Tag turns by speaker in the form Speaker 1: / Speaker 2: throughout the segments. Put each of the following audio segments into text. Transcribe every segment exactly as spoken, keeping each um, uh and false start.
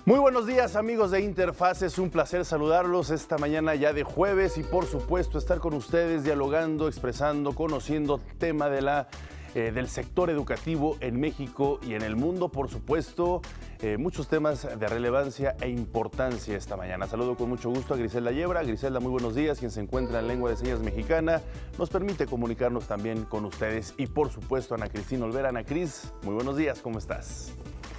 Speaker 1: Muy buenos días, amigos de Interfaz, es un placer saludarlos esta mañana ya de jueves y por supuesto estar con ustedes dialogando, expresando, conociendo el tema de la, eh, del sector educativo en México y en el mundo, por supuesto, eh, muchos temas de relevancia e importancia esta mañana. Saludo con mucho gusto a Griselda Yebra. Griselda, muy buenos días, quien se encuentra en Lengua de Señas Mexicana, nos permite comunicarnos también con ustedes y por supuesto Ana Cristina Olvera. Ana Cris, muy buenos días, ¿cómo estás?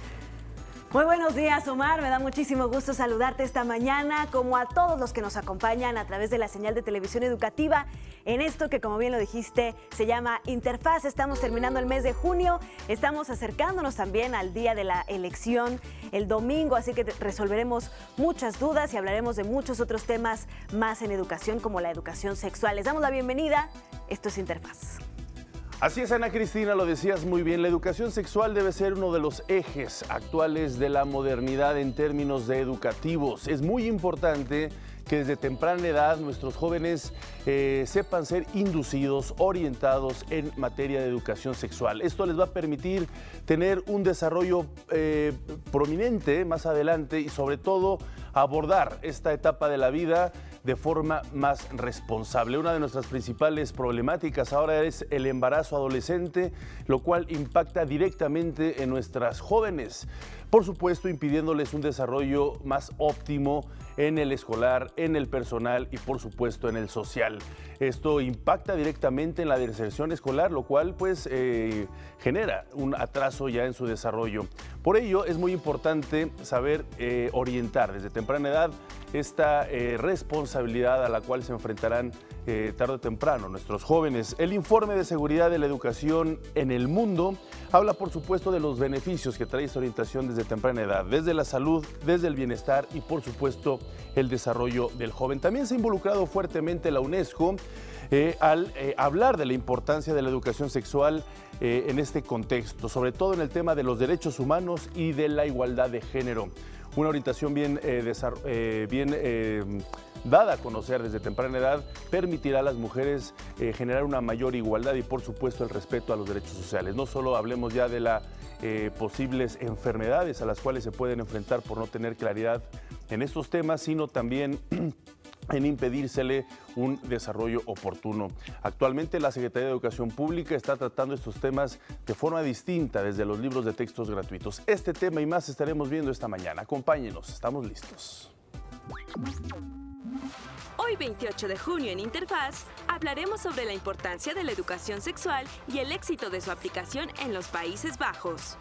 Speaker 2: Muy buenos días, Omar. Me da muchísimo gusto saludarte esta mañana, como a todos los que nos acompañan a través de la señal de televisión educativa en esto que, como bien lo dijiste, se llama Interfaz. Estamos terminando el mes de junio, estamos acercándonos también al día de la elección el domingo, así que resolveremos muchas dudas y hablaremos de muchos otros temas más en educación, como la educación sexual. Les damos la bienvenida. Esto es Interfaz.
Speaker 1: Así es, Ana Cristina, lo decías muy bien, la educación sexual debe ser uno de los ejes actuales de la modernidad en términos de educativos. Es muy importante que desde temprana edad nuestros jóvenes eh, sepan ser inducidos, orientados en materia de educación sexual. Esto les va a permitir tener un desarrollo eh, prominente más adelante y sobre todo abordar esta etapa de la vida de forma más responsable. Una de nuestras principales problemáticas ahora es el embarazo adolescente, lo cual impacta directamente en nuestras jóvenes, por supuesto impidiéndoles un desarrollo más óptimo en el escolar, en el personal y por supuesto en el social. Esto impacta directamente en la deserción escolar, lo cual pues eh, genera un atraso ya en su desarrollo. Por ello es muy importante saber eh, orientar desde temprana edad esta eh, responsabilidad a la cual se enfrentarán eh, tarde o temprano nuestros jóvenes. El informe de seguridad de la educación en el mundo habla por supuesto de los beneficios que trae esta orientación desde temprana edad, desde la salud, desde el bienestar y por supuesto el desarrollo del joven. También se ha involucrado fuertemente la UNESCO eh, al eh, hablar de la importancia de la educación sexual eh, en este contexto, sobre todo en el tema de los derechos humanos y de la igualdad de género. Una orientación bien, eh, eh, bien eh, dada a conocer desde temprana edad permitirá a las mujeres eh, generar una mayor igualdad y por supuesto el respeto a los derechos sociales. No solo hablemos ya de las eh, posibles enfermedades a las cuales se pueden enfrentar por no tener claridad en estos temas, sino también en impedírsele un desarrollo oportuno. Actualmente la Secretaría de Educación Pública está tratando estos temas de forma distinta desde los libros de textos gratuitos. Este tema y más estaremos viendo esta mañana. Acompáñenos, estamos listos.
Speaker 3: Hoy veintiocho de junio en Interfaz hablaremos sobre la importancia de la educación sexual y el éxito de su aplicación en los Países Bajos.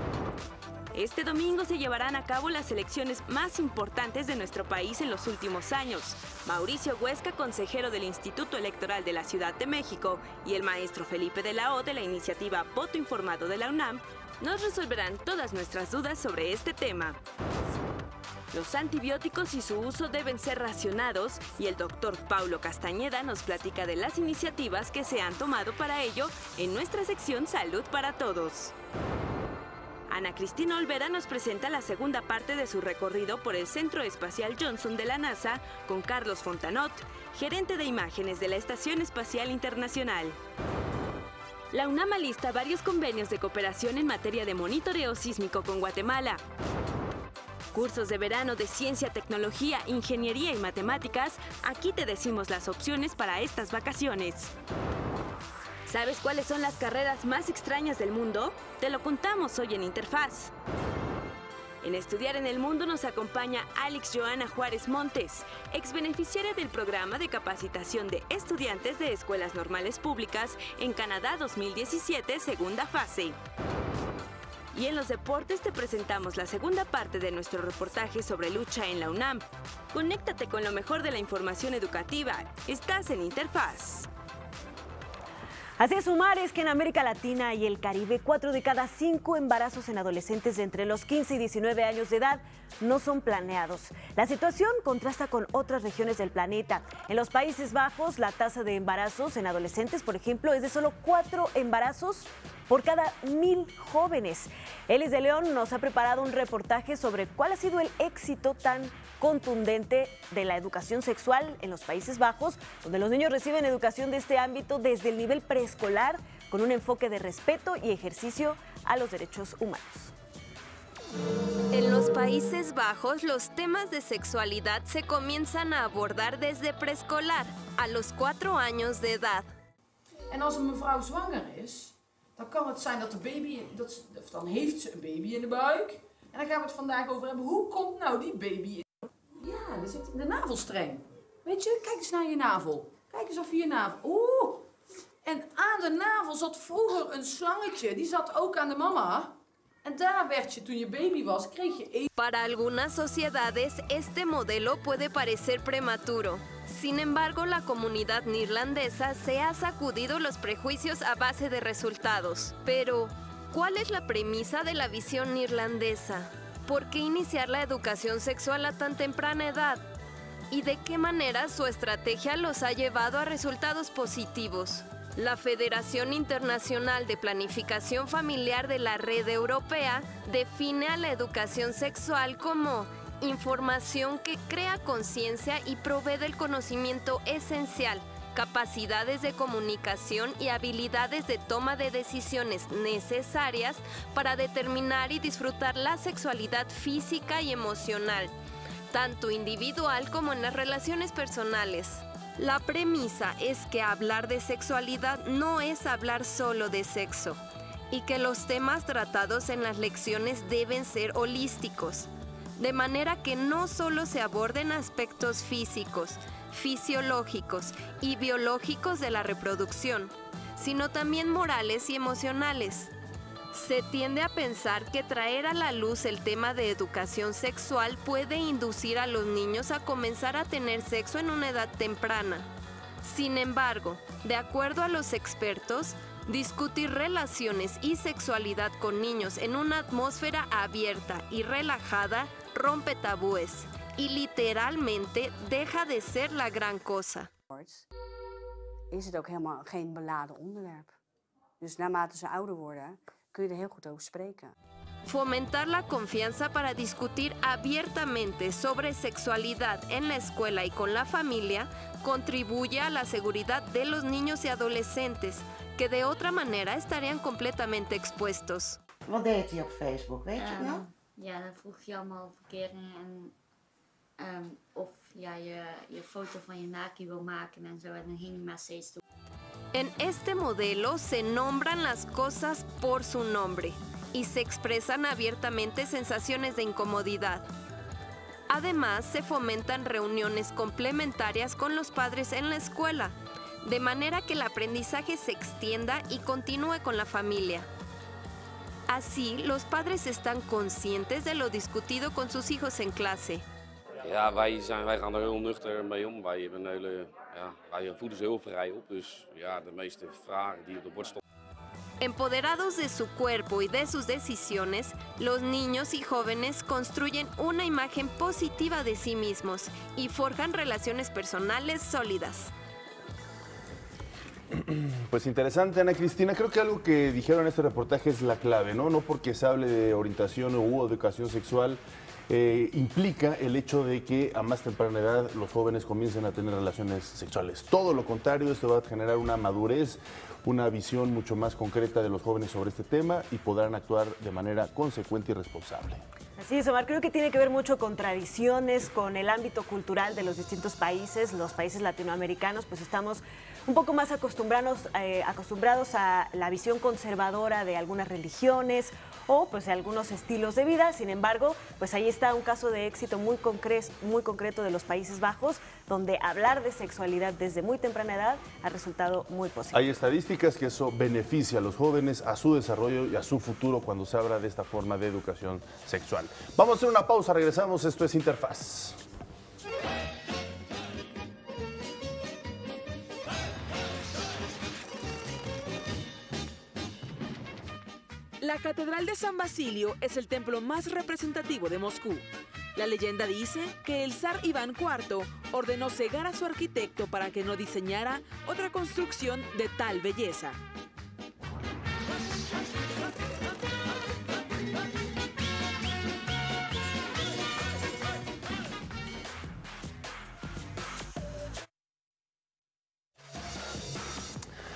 Speaker 3: Este domingo se llevarán a cabo las elecciones más importantes de nuestro país en los últimos años. Mauricio Huesca, consejero del Instituto Electoral de la Ciudad de México, y el maestro Felipe de la O de la iniciativa Voto Informado de la UNAM, nos resolverán todas nuestras dudas sobre este tema. Los antibióticos y su uso deben ser racionados y el doctor Paulo Castañeda nos platica de las iniciativas que se han tomado para ello en nuestra sección Salud para Todos. Ana Cristina Olvera nos presenta la segunda parte de su recorrido por el Centro Espacial Johnson de la NASA con Carlos Fontanot, gerente de imágenes de la Estación Espacial Internacional. La UNAM alista varios convenios de cooperación en materia de monitoreo sísmico con Guatemala. Cursos de verano de ciencia, tecnología, ingeniería y matemáticas, aquí te decimos las opciones para estas vacaciones. ¿Sabes cuáles son las carreras más extrañas del mundo? Te lo contamos hoy en Interfaz. En Estudiar en el Mundo nos acompaña Alex Joana Juárez Montes, ex beneficiaria del programa de capacitación de estudiantes de escuelas normales públicas en Canadá dos mil diecisiete, segunda fase. Y en los deportes te presentamos la segunda parte de nuestro reportaje sobre lucha en la UNAM. Conéctate con lo mejor de la información educativa. Estás en Interfaz.
Speaker 2: Así es, Omar, es que en América Latina y el Caribe, cuatro de cada cinco embarazos en adolescentes de entre los quince y diecinueve años de edad no son planeados. La situación contrasta con otras regiones del planeta. En los Países Bajos, la tasa de embarazos en adolescentes, por ejemplo, es de solo cuatro embarazos por cada mil jóvenes. Elis de León nos ha preparado un reportaje sobre cuál ha sido el éxito tan contundente de la educación sexual en los Países Bajos, donde los niños reciben educación de este ámbito desde el nivel preescolar, con un enfoque de respeto y ejercicio a los derechos humanos.
Speaker 3: En los Países Bajos, los temas de sexualidad se comienzan a abordar desde preescolar, a los cuatro años de edad.
Speaker 4: En als een mevrouw zwanger is, dan kan het zijn dat de baby, dat, of dan heeft ze een baby in de buik. En dan gaan we het vandaag over hebben. Hoe komt nou die baby in? Ja, er zit de navelstreng. Weet je, kijk eens naar je navel. Kijk eens of je je navel... Oeh! En aan de navel zat vroeger een slangetje. Die zat ook aan de mama. En daar werd je, toen je baby was, kreeg je eten.
Speaker 3: Para algunas sociedades, este modelo puede parecer prematuro. Sin embargo, la comunidad neerlandesa se ha sacudido los prejuicios a base de resultados. Pero, ¿cuál es la premisa de la visión neerlandesa? ¿Por qué iniciar la educación sexual a tan temprana edad? ¿Y de qué manera su estrategia los ha llevado a resultados positivos? La Federación Internacional de Planificación Familiar de la Red Europea define a la educación sexual como información que crea conciencia y provee del conocimiento esencial, capacidades de comunicación y habilidades de toma de decisiones necesarias para determinar y disfrutar la sexualidad física y emocional, tanto individual como en las relaciones personales. La premisa es que hablar de sexualidad no es hablar solo de sexo y que los temas tratados en las lecciones deben ser holísticos, de manera que no solo se aborden aspectos físicos, fisiológicos y biológicos de la reproducción, sino también morales y emocionales. Se tiende a pensar que traer a la luz el tema de educación sexual puede inducir a los niños a comenzar a tener sexo en una edad temprana. Sin embargo, de acuerdo a los expertos, discutir relaciones y sexualidad con niños en una atmósfera abierta y relajada rompe tabúes y literalmente deja de ser la gran cosa.
Speaker 5: Is het ook helemaal geen beladen onderwerp. Dus naarmate ze ouder worden, kun je er heel goed over spreken.
Speaker 3: Fomentar la confianza para discutir abiertamente sobre sexualidad en la escuela y con la familia contribuye a la seguridad de los niños y adolescentes, que de otra manera estarían completamente expuestos.
Speaker 6: Wat deed hij op Facebook, weet je het nog?
Speaker 7: Ja, dan vroeg je allemaal verkeringen en um, of ja, je, je foto van je naki wil maken en zo, en dan ging hij maar steeds toe.
Speaker 3: En este modelo se nombran las cosas por su nombre y se expresan abiertamente sensaciones de incomodidad. Además, se fomentan reuniones complementarias con los padres en la escuela, de manera que el aprendizaje se extienda y continúe con la familia. Así, los padres están conscientes de lo discutido con sus hijos en clase.
Speaker 8: Ja, wij, zijn, wij gaan er heel nuchter mee om. Wij, hebben een hele, ja, wij voeden ze heel vrij op, dus ja, de meeste vragen die op de bord stonden.
Speaker 3: Empoderados de su cuerpo y de sus decisiones, los niños y jóvenes construyen una imagen positiva de sí mismos y forjan relaciones personales sólidas.
Speaker 1: Pues interesante, Ana Cristina. Creo que algo que dijeron en este reportaje es la clave, ¿no? No porque se hable de orientación u educación sexual, eh, implica el hecho de que a más temprana edad los jóvenes comiencen a tener relaciones sexuales. Todo lo contrario, esto va a generar una madurez, una visión mucho más concreta de los jóvenes sobre este tema y podrán actuar de manera consecuente y responsable.
Speaker 2: Así es, Omar, creo que tiene que ver mucho con tradiciones, con el ámbito cultural de los distintos países. Los países latinoamericanos, pues estamos un poco más acostumbrados, eh, acostumbrados a la visión conservadora de algunas religiones o pues de algunos estilos de vida. Sin embargo, pues ahí está un caso de éxito muy, concre- muy concreto de los Países Bajos, donde hablar de sexualidad desde muy temprana edad ha resultado muy positivo.
Speaker 1: Hay estadísticas que eso beneficia a los jóvenes, a su desarrollo y a su futuro cuando se habla de esta forma de educación sexual. Vamos a hacer una pausa, regresamos, esto es Interfaz.
Speaker 9: La Catedral de San Basilio es el templo más representativo de Moscú. La leyenda dice que el zar Iván cuarto ordenó cegar a su arquitecto para que no diseñara otra construcción de tal belleza.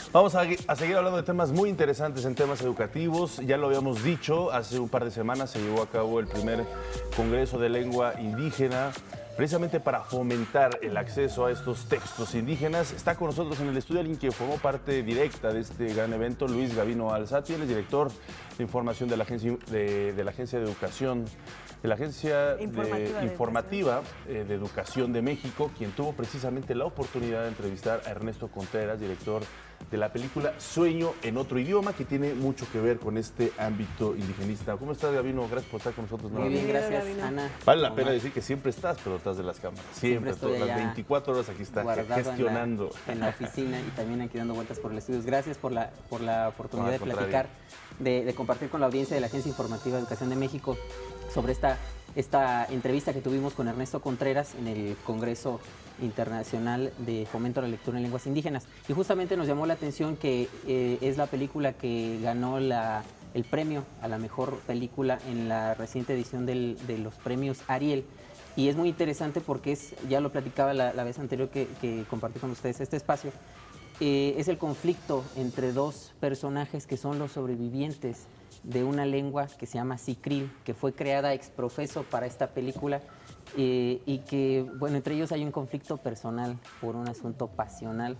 Speaker 1: Vamos a, a seguir hablando de temas muy interesantes en temas educativos. Ya lo habíamos dicho, hace un par de semanas se llevó a cabo el primer Congreso de Lengua Indígena, precisamente para fomentar el acceso a estos textos indígenas. Está con nosotros en el estudio alguien que formó parte directa de este gran evento, Luis Gavino Alzati, él es director de información de la Agencia de, de, la agencia de Educación, de la Agencia
Speaker 2: Informativa,
Speaker 1: de,
Speaker 2: de,
Speaker 1: informativa eh, de Educación de México, quien tuvo precisamente la oportunidad de entrevistar a Ernesto Contreras, director de la película Sueño en otro idioma, que tiene mucho que ver con este ámbito indigenista. ¿Cómo estás, Gavino? Gracias por estar con nosotros.
Speaker 10: Muy bien, gracias, Ana.
Speaker 1: Vale la pena decir que siempre estás, pero estás de las cámaras. Siempre,
Speaker 10: siempre
Speaker 1: todas las veinticuatro horas aquí estás gestionando.
Speaker 10: En la, en la oficina y también aquí dando vueltas por el estudio. Gracias por la, por la oportunidad de platicar, de, de compartir con la audiencia de la Agencia Informativa de Educación de México sobre esta, esta entrevista que tuvimos con Ernesto Contreras en el Congreso Internacional de Fomento a la Lectura en Lenguas Indígenas. Y justamente nos llamó la atención que eh, es la película que ganó la, el premio a la mejor película en la reciente edición del, de los premios Ariel. Y es muy interesante porque es, ya lo platicaba la, la vez anterior que, que compartí con ustedes este espacio, eh, es el conflicto entre dos personajes que son los sobrevivientes de una lengua que se llama Sicril, que fue creada ex profeso para esta película, eh, y que, bueno, entre ellos hay un conflicto personal por un asunto pasional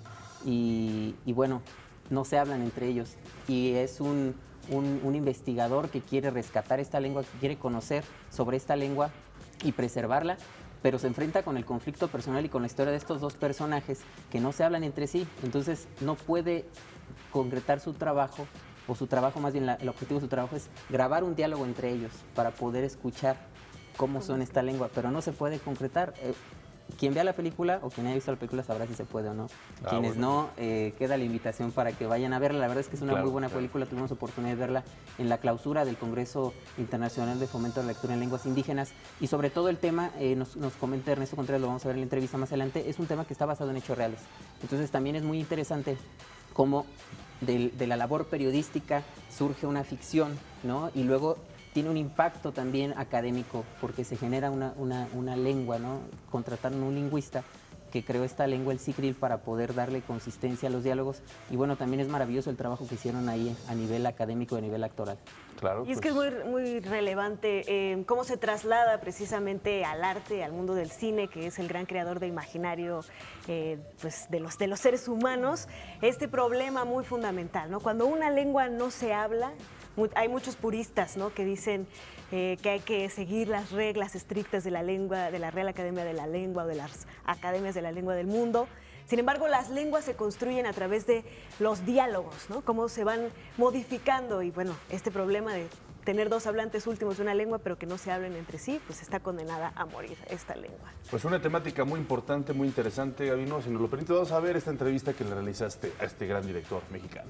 Speaker 10: y, y bueno, no se hablan entre ellos. Y es un, un, un investigador que quiere rescatar esta lengua, que quiere conocer sobre esta lengua y preservarla, pero se enfrenta con el conflicto personal y con la historia de estos dos personajes que no se hablan entre sí, entonces no puede concretar su trabajo, o su trabajo, más bien la, el objetivo de su trabajo es grabar un diálogo entre ellos para poder escuchar cómo suena esta lengua, pero no se puede concretar. Eh, quien vea la película o quien haya visto la película sabrá si se puede o no. Ah, Quienes bueno. no, eh, queda la invitación para que vayan a verla. La verdad es que es una claro, muy buena claro. película. Tuvimos oportunidad de verla en la clausura del Congreso Internacional de Fomento a la Lectura en Lenguas Indígenas. Y sobre todo el tema, eh, nos, nos comenta Ernesto Contreras, lo vamos a ver en la entrevista más adelante, es un tema que está basado en hechos reales. Entonces también es muy interesante cómo de, de la labor periodística surge una ficción, ¿no? Y luego tiene un impacto también académico porque se genera una, una, una lengua, ¿no? Contrataron un lingüista que creó esta lengua, el Sicril, para poder darle consistencia a los diálogos. Y bueno, también es maravilloso el trabajo que hicieron ahí a nivel académico y a nivel actoral.
Speaker 1: Claro.
Speaker 2: Y es que es muy, muy relevante eh, cómo se traslada precisamente al arte, al mundo del cine, que es el gran creador de imaginario eh, pues de, los, de los seres humanos, este problema muy fundamental, ¿no? Cuando una lengua no se habla, muy, hay muchos puristas, ¿no? que dicen eh, que hay que seguir las reglas estrictas de la lengua, de la Real Academia de la Lengua o de las academias de la lengua del mundo. Sin embargo, las lenguas se construyen a través de los diálogos, ¿no? Cómo se van modificando y bueno, este problema de tener dos hablantes últimos de una lengua pero que no se hablen entre sí, pues está condenada a morir esta lengua.
Speaker 1: Pues una temática muy importante, muy interesante, Gavino. Si nos lo permite, vamos a ver esta entrevista que le realizaste a este gran director mexicano.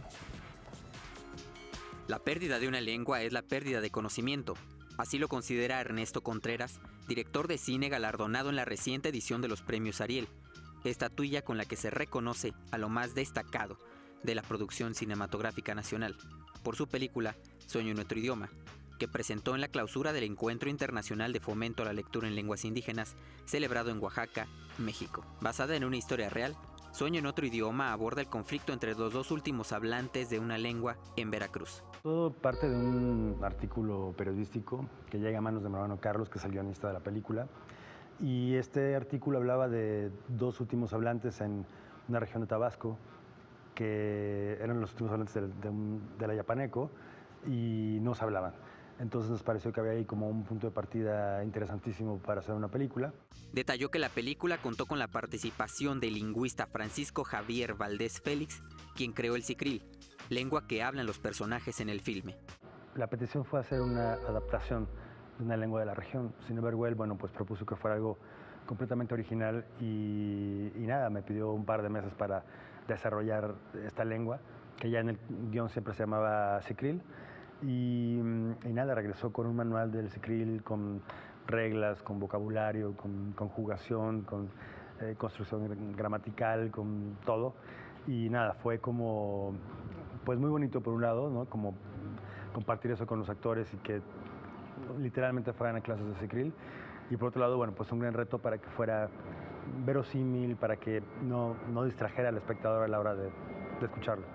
Speaker 11: La pérdida de una lengua es la pérdida de conocimiento. Así lo considera Ernesto Contreras, director de cine galardonado en la reciente edición de los premios Ariel, estatuilla con la que se reconoce a lo más destacado de la producción cinematográfica nacional, por su película Sueño en otro idioma, que presentó en la clausura del Encuentro Internacional de Fomento a la Lectura en Lenguas Indígenas, celebrado en Oaxaca, México. Basada en una historia real, Sueño en otro idioma aborda el conflicto entre los dos últimos hablantes de una lengua en Veracruz.
Speaker 12: Todo parte de un artículo periodístico que llega a manos de mi hermano Carlos, que es el guionista de la película. Y este artículo hablaba de dos últimos hablantes en una región de Tabasco, que eran los últimos hablantes de, de, de la Yapaneco y no se hablaban. Entonces nos pareció que había ahí como un punto de partida interesantísimo para hacer una película.
Speaker 11: Detalló que la película contó con la participación del lingüista Francisco Javier Valdés Félix, quien creó el Sicril, lengua que hablan los personajes en el filme.
Speaker 12: La petición fue hacer una adaptación de una lengua de la región. Sin embargo, él, bueno, pues propuso que fuera algo completamente original y, y nada, me pidió un par de meses para desarrollar esta lengua, que ya en el guión siempre se llamaba Sicril. Y, y nada, regresó con un manual del Sicril, con reglas, con vocabulario, con conjugación, con eh, construcción gramatical, con todo. Y nada, fue como, pues muy bonito por un lado, ¿no? Como compartir eso con los actores y que literalmente fueran a clases de Sicril. Y por otro lado, bueno, pues un gran reto para que fuera verosímil, para que no, no distrajera al espectador a la hora de, de escucharlo.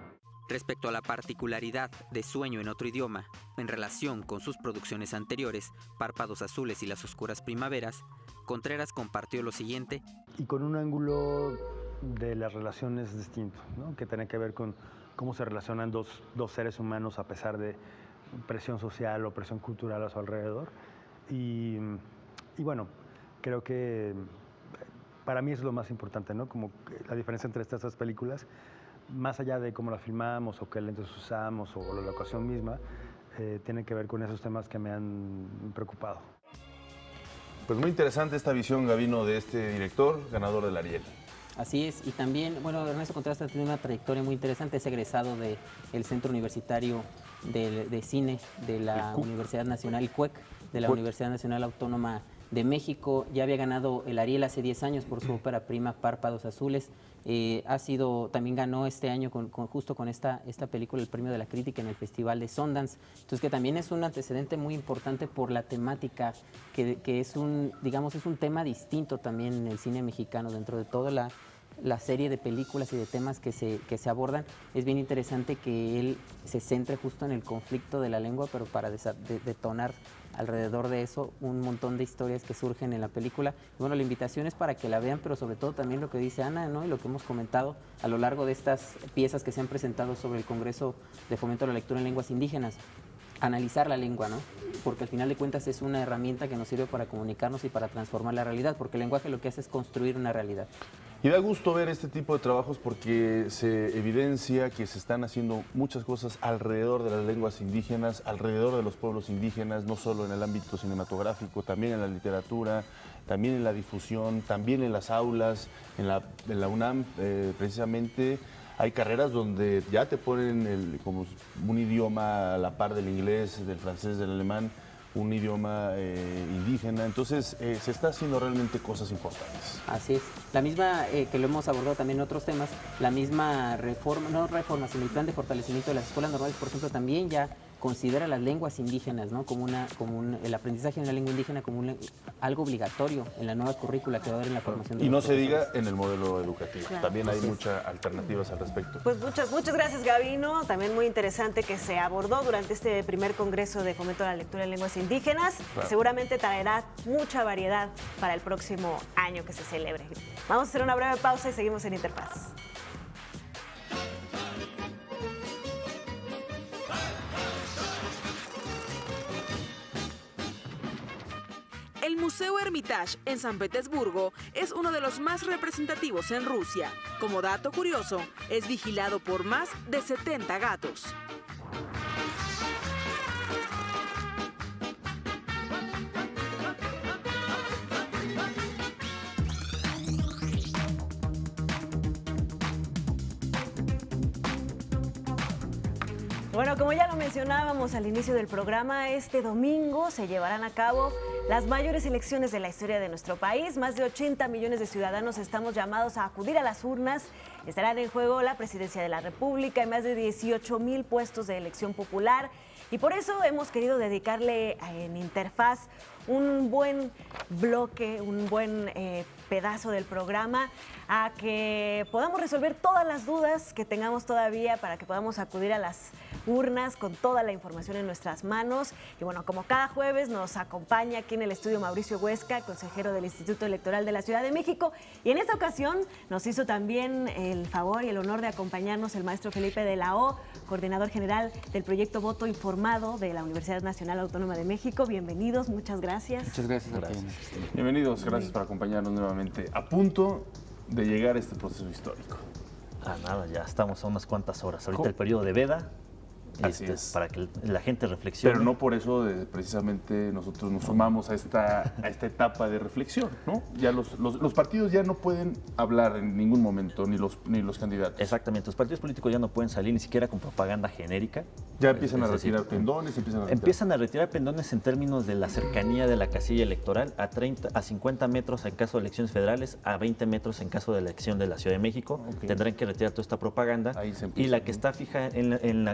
Speaker 11: Respecto a la particularidad de Sueño en otro idioma, en relación con sus producciones anteriores, Párpados Azules y Las Oscuras Primaveras, Contreras compartió lo siguiente.
Speaker 12: Y con un ángulo de las relaciones distinto, ¿no? Que tiene que ver con cómo se relacionan dos, dos seres humanos a pesar de presión social o presión cultural a su alrededor. Y, y bueno, creo que para mí eso es lo más importante, ¿no? Como la diferencia entre estas dos películas, más allá de cómo la filmamos o qué lentes usamos o la locación misma, eh, tiene que ver con esos temas que me han preocupado.
Speaker 1: Pues muy interesante esta visión, Gabino, de este director, ganador del Ariel.
Speaker 10: Así es, y también, bueno, Ernesto Contreras ha tenido una trayectoria muy interesante, es egresado del Centro Universitario de, de Cine de la Universidad Nacional, C U E C, de la Universidad Nacional Autónoma de México. Ya había ganado el Ariel hace diez años por su ópera prima Párpados Azules. Eh, ha sido, también ganó este año con, con, justo con esta, esta película el premio de la crítica en el Festival de Sundance. Entonces, que también es un antecedente muy importante por la temática, que, que es un, digamos, es un tema distinto también en el cine mexicano. Dentro de toda la, la serie de películas y de temas que se, que se abordan, es bien interesante que él se centre justo en el conflicto de la lengua, pero para de, detonar alrededor de eso un montón de historias que surgen en la película. Y bueno, la invitación es para que la vean, pero sobre todo también lo que dice Ana, ¿no? Y lo que hemos comentado a lo largo de estas piezas que se han presentado sobre el Congreso de Fomento a la Lectura en Lenguas Indígenas. Analizar la lengua, ¿no? Porque al final de cuentas es una herramienta que nos sirve para comunicarnos y para transformar la realidad, porque el lenguaje lo que hace es construir una realidad.
Speaker 1: Y da gusto ver este tipo de trabajos porque se evidencia que se están haciendo muchas cosas alrededor de las lenguas indígenas, alrededor de los pueblos indígenas, no solo en el ámbito cinematográfico, también en la literatura, también en la difusión, también en las aulas, en la, en la UNAM, eh, precisamente. Hay carreras donde ya te ponen el, como un idioma a la par del inglés, del francés, del alemán, un idioma eh, indígena. Entonces, eh, se está haciendo realmente cosas importantes.
Speaker 10: Así es. La misma, eh, que lo hemos abordado también en otros temas, la misma reforma, no reforma, sino el plan de fortalecimiento de las escuelas normales, por ejemplo, también ya considera las lenguas indígenas, ¿no? Como una, como un, el aprendizaje de una lengua indígena como un, algo obligatorio en la nueva currícula que va a haber en la formación de
Speaker 1: Y no
Speaker 10: los
Speaker 1: se diga en el modelo educativo.
Speaker 2: Claro.
Speaker 1: También hay muchas alternativas al respecto.
Speaker 2: Pues muchas, muchas gracias, Gabino. También muy interesante que se abordó durante este primer Congreso de Fomento a la Lectura en Lenguas Indígenas. Claro. Seguramente traerá mucha variedad para el próximo año que se celebre. Vamos a hacer una breve pausa y seguimos en Interfaz.
Speaker 9: El Museo Hermitage en San Petersburgo es uno de los más representativos en Rusia. Como dato curioso, es vigilado por más de setenta gatos.
Speaker 2: Bueno, como ya lo mencionábamos al inicio del programa, este domingo se llevarán a cabo las mayores elecciones de la historia de nuestro país. Más de ochenta millones de ciudadanos estamos llamados a acudir a las urnas. Estarán en juego la presidencia de la República y más de dieciocho mil puestos de elección popular. Y por eso hemos querido dedicarle en Interfaz un buen bloque, un buen eh, pedazo del programa a que podamos resolver todas las dudas que tengamos todavía para que podamos acudir a las urnas con toda la información en nuestras manos. Y bueno, como cada jueves nos acompaña aquí en el estudio Mauricio Huesca, consejero del Instituto Electoral de la Ciudad de México. Y en esta ocasión nos hizo también el favor y el honor de acompañarnos el maestro Felipe de la O, coordinador general del proyecto Voto Informado de la Universidad Nacional Autónoma de México. Bienvenidos, muchas gracias.
Speaker 13: Muchas gracias.
Speaker 1: gracias. Bienvenidos, gracias por acompañarnos nuevamente. A punto de llegar a este proceso histórico.
Speaker 13: Ah, nada, ya estamos a unas cuantas horas. Ahorita
Speaker 1: ¿Cómo?
Speaker 13: El periodo de veda.
Speaker 1: Así
Speaker 13: este,
Speaker 1: es.
Speaker 13: Para que la gente reflexione.
Speaker 1: Pero no por eso de, precisamente nosotros nos sumamos a esta, a esta etapa de reflexión, ¿no? Ya los, los, los partidos ya no pueden hablar en ningún momento, ni los, ni los candidatos.
Speaker 13: Exactamente, los partidos políticos ya no pueden salir ni siquiera con propaganda genérica.
Speaker 1: Ya empiezan
Speaker 13: es
Speaker 1: a retirar
Speaker 13: decir,
Speaker 1: pendones, empiezan a retirar...
Speaker 13: Empiezan a retirar pendones en términos de la cercanía de la casilla electoral a, treinta, a cincuenta metros en caso de elecciones federales, a veinte metros en caso de elección de la Ciudad de México. Okay. Tendrán que retirar toda esta propaganda.
Speaker 1: Ahí se
Speaker 13: y la que está fija en la, en la, en la Ciudad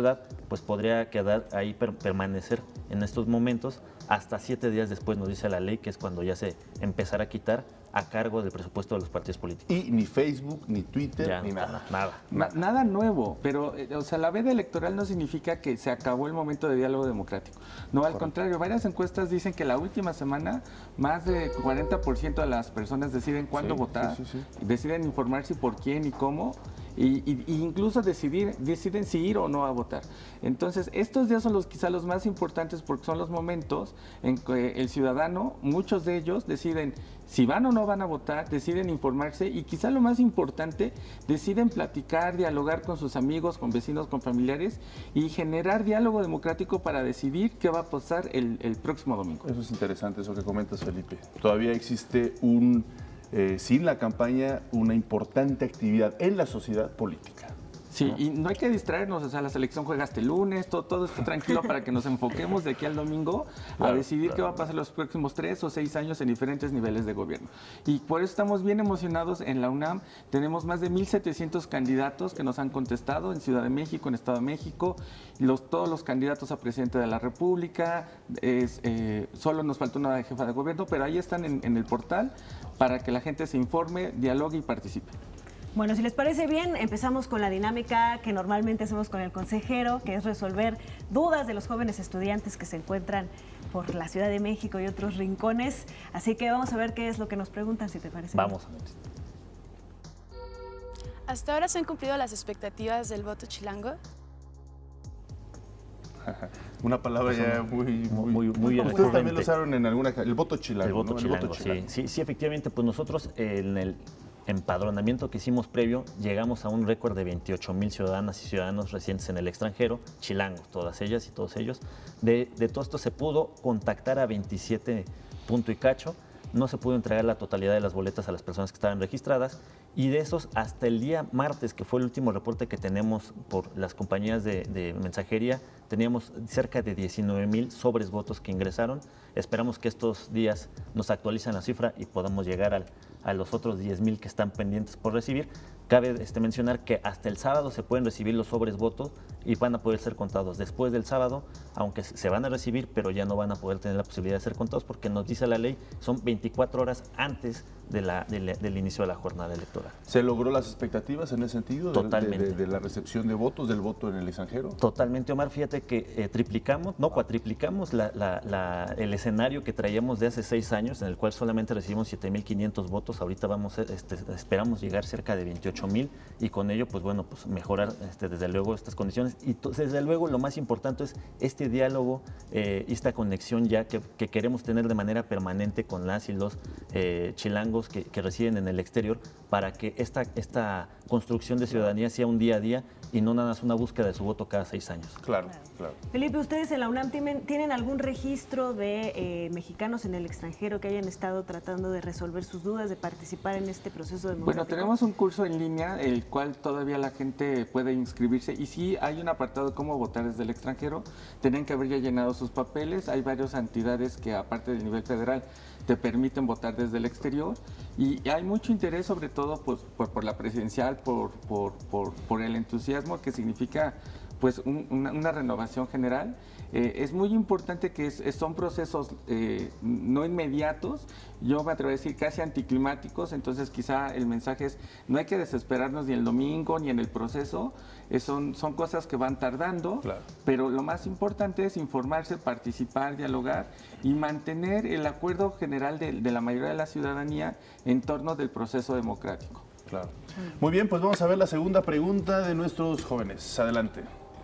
Speaker 13: ciudad, pues podría quedar ahí, per, permanecer en estos momentos hasta siete días después, nos dice la ley, que es cuando ya se empezará a quitar a cargo del presupuesto de los partidos políticos.
Speaker 1: Y ni Facebook, ni Twitter,
Speaker 13: ya,
Speaker 1: ni nada.
Speaker 13: Nada.
Speaker 14: Na, nada nuevo, pero o sea, la veda electoral no significa que se acabó el momento de diálogo democrático. No, al Correcto. contrario, varias encuestas dicen que la última semana más de cuarenta por ciento de las personas deciden cuándo sí, votar, sí, sí, sí. deciden informarse por quién y cómo. Y, y, y incluso decidir, deciden si ir o no a votar. Entonces, estos días son los quizá los más importantes porque son los momentos en que el ciudadano, muchos de ellos, deciden si van o no van a votar, deciden informarse y quizá lo más importante, deciden platicar, dialogar con sus amigos, con vecinos, con familiares y generar diálogo democrático para decidir qué va a pasar el, el próximo domingo.
Speaker 1: Eso es interesante, eso que comentas, Felipe. Todavía existe un... Eh, sin la campaña, una importante actividad en la sociedad política.
Speaker 14: Sí, ¿no? Y no hay que distraernos, o sea, la selección juega este lunes, todo, todo está tranquilo para que nos enfoquemos de aquí al domingo a claro, decidir claro. qué va a pasar los próximos tres o seis años en diferentes niveles de gobierno. Y por eso estamos bien emocionados en la UNAM. Tenemos más de mil setecientos candidatos que nos han contestado en Ciudad de México, en Estado de México, los, todos los candidatos a presidente de la República, es, eh, solo nos falta una jefa de gobierno, pero ahí están en, en el portal para que la gente se informe, dialogue y participe.
Speaker 2: Bueno, si les parece bien, empezamos con la dinámica que normalmente hacemos con el consejero, que es resolver dudas de los jóvenes estudiantes que se encuentran por la Ciudad de México y otros rincones. Así que vamos a ver qué es lo que nos preguntan, si te parece.
Speaker 13: Vamos.
Speaker 15: ¿Hasta ahora se han cumplido las expectativas del voto chilango?
Speaker 1: Una palabra pues ya muy... muy, muy,
Speaker 13: muy bien.
Speaker 1: Ustedes también lo usaron en alguna... El voto chilango,
Speaker 13: El voto
Speaker 1: ¿no?
Speaker 13: chilango,
Speaker 1: el voto chilango.
Speaker 13: Sí, sí, sí, efectivamente, pues nosotros en el empadronamiento que hicimos previo, llegamos a un récord de veintiocho mil ciudadanas y ciudadanos residentes en el extranjero, chilangos, todas ellas y todos ellos. De, de todo esto se pudo contactar a veintisiete punto y cacho, no se pudo entregar la totalidad de las boletas a las personas que estaban registradas y de esos hasta el día martes, que fue el último reporte que tenemos por las compañías de, de mensajería, teníamos cerca de diecinueve mil sobres votos que ingresaron. Esperamos que estos días nos actualicen la cifra y podamos llegar al, a los otros diez mil que están pendientes por recibir. Cabe este, mencionar que hasta el sábado se pueden recibir los sobres votos y van a poder ser contados. Después del sábado, aunque se van a recibir, pero ya no van a poder tener la posibilidad de ser contados porque nos dice la ley, son veinticuatro horas antes de la, de la, del inicio de la jornada electoral.
Speaker 1: ¿Se logró las expectativas en ese sentido?
Speaker 13: Totalmente.
Speaker 1: De, de, de la recepción de votos, del voto en el extranjero?
Speaker 13: Totalmente, Omar. Fíjate que eh, triplicamos, no, cuatriplicamos la, la, la, el escenario que traíamos de hace seis años, en el cual solamente recibimos siete mil quinientos votos. Ahorita vamos, este, esperamos llegar cerca de veintiocho mil y con ello, pues bueno, pues mejorar este, desde luego estas condiciones. Y desde luego lo más importante es este diálogo eh, y esta conexión ya que, que queremos tener de manera permanente con las y los eh, chilangos que, que residen en el exterior para que esta, esta construcción de ciudadanía sea un día a día y no nada más una búsqueda de su voto cada seis años.
Speaker 1: Claro, claro.
Speaker 2: Felipe, ¿ustedes en la UNAM tienen, tienen algún registro de eh, mexicanos en el extranjero que hayan estado tratando de resolver sus dudas, de participar en este proceso democrático?
Speaker 14: Bueno, tenemos un curso en línea, el cual todavía la gente puede inscribirse y sí hay un apartado de cómo votar desde el extranjero. Tienen que haber ya llenado sus papeles, hay varias entidades que aparte del nivel federal te permiten votar desde el exterior y hay mucho interés sobre todo pues, por, por la presidencial, por, por, por, por el entusiasmo que significa pues un, una, una renovación general. Eh, es muy importante que es, son procesos eh, no inmediatos, yo me atrevo a decir casi anticlimáticos, entonces quizá el mensaje es no hay que desesperarnos ni el domingo ni en el proceso, eh, son, son cosas que van tardando, claro. Pero lo más importante es informarse, participar, dialogar y mantener el acuerdo general de, de la mayoría de la ciudadanía en torno del proceso democrático.
Speaker 1: Claro. Muy bien, pues vamos a ver la segunda pregunta de nuestros jóvenes. Adelante.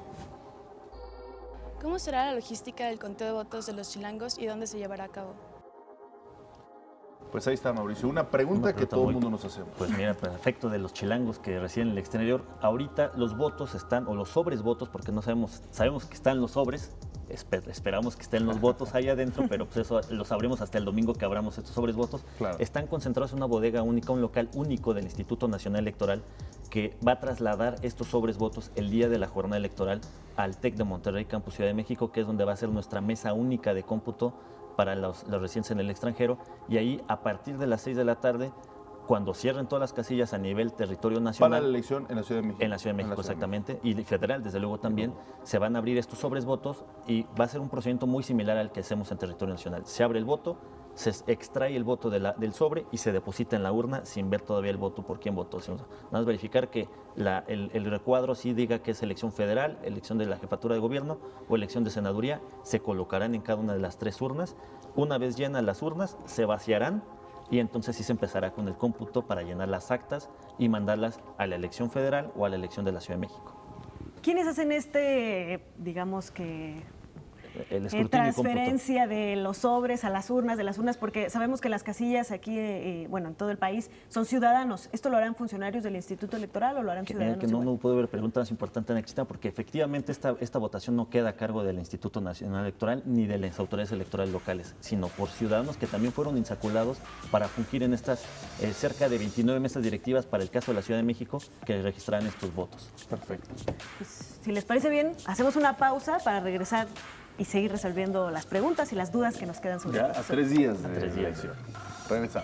Speaker 15: ¿Cómo será la logística del conteo de votos de los chilangos y dónde se llevará a cabo?
Speaker 1: Pues ahí está, Mauricio. Una pregunta, Una pregunta que todo el mundo nos hacemos.
Speaker 13: Pues mira, perfecto, de los chilangos que residen en el exterior. Ahorita los votos están, o los sobres votos, porque no sabemos, sabemos que están los sobres, esper, esperamos que estén los votos ahí adentro, pero pues eso lo sabremos hasta el domingo que abramos estos sobres votos. Claro. Están concentrados en una bodega única, un local único del Instituto Nacional Electoral, que va a trasladar estos sobres votos el día de la jornada electoral al TEC de Monterrey, Campus Ciudad de México, que es donde va a ser nuestra mesa única de cómputo para los, los residentes en el extranjero. Y ahí, a partir de las seis de la tarde, Cuando cierren todas las casillas a nivel territorio nacional.
Speaker 1: Para la elección en la Ciudad de México.
Speaker 13: En la Ciudad de México, exactamente. Y federal, desde luego también, se van a abrir estos sobres votos y va a ser un procedimiento muy similar al que hacemos en territorio nacional. Se abre el voto, se extrae el voto de la, del sobre y se deposita en la urna sin ver todavía el voto por quién votó. Nada más verificar que la, el, el recuadro sí diga que es elección federal, elección de la jefatura de gobierno o elección de senaduría. Se colocarán en cada una de las tres urnas. Una vez llenas las urnas, se vaciarán y entonces sí se empezará con el cómputo para llenar las actas y mandarlas a la elección federal o a la elección de la Ciudad de México.
Speaker 2: ¿Quiénes hacen este, digamos que...
Speaker 13: El
Speaker 2: eh, transferencia de los sobres a las urnas, de las urnas, porque sabemos que las casillas aquí, eh, bueno, en todo el país, son ciudadanos? ¿Esto lo harán funcionarios del Instituto Electoral o lo harán
Speaker 13: que,
Speaker 2: ciudadanos?
Speaker 13: Que no, no puedo ver preguntas importantes en Cristina, porque efectivamente esta, esta votación no queda a cargo del Instituto Nacional Electoral ni de las autoridades electorales locales, sino por ciudadanos que también fueron insaculados para fungir en estas eh, cerca de veintinueve mesas directivas para el caso de la Ciudad de México que registrarán estos votos.
Speaker 1: Perfecto.
Speaker 2: Pues, si les parece bien, hacemos una pausa para regresar y seguir resolviendo las preguntas y las dudas que nos quedan sobre
Speaker 1: ya, a tres días
Speaker 13: de
Speaker 1: tres días. elección. Regresamos.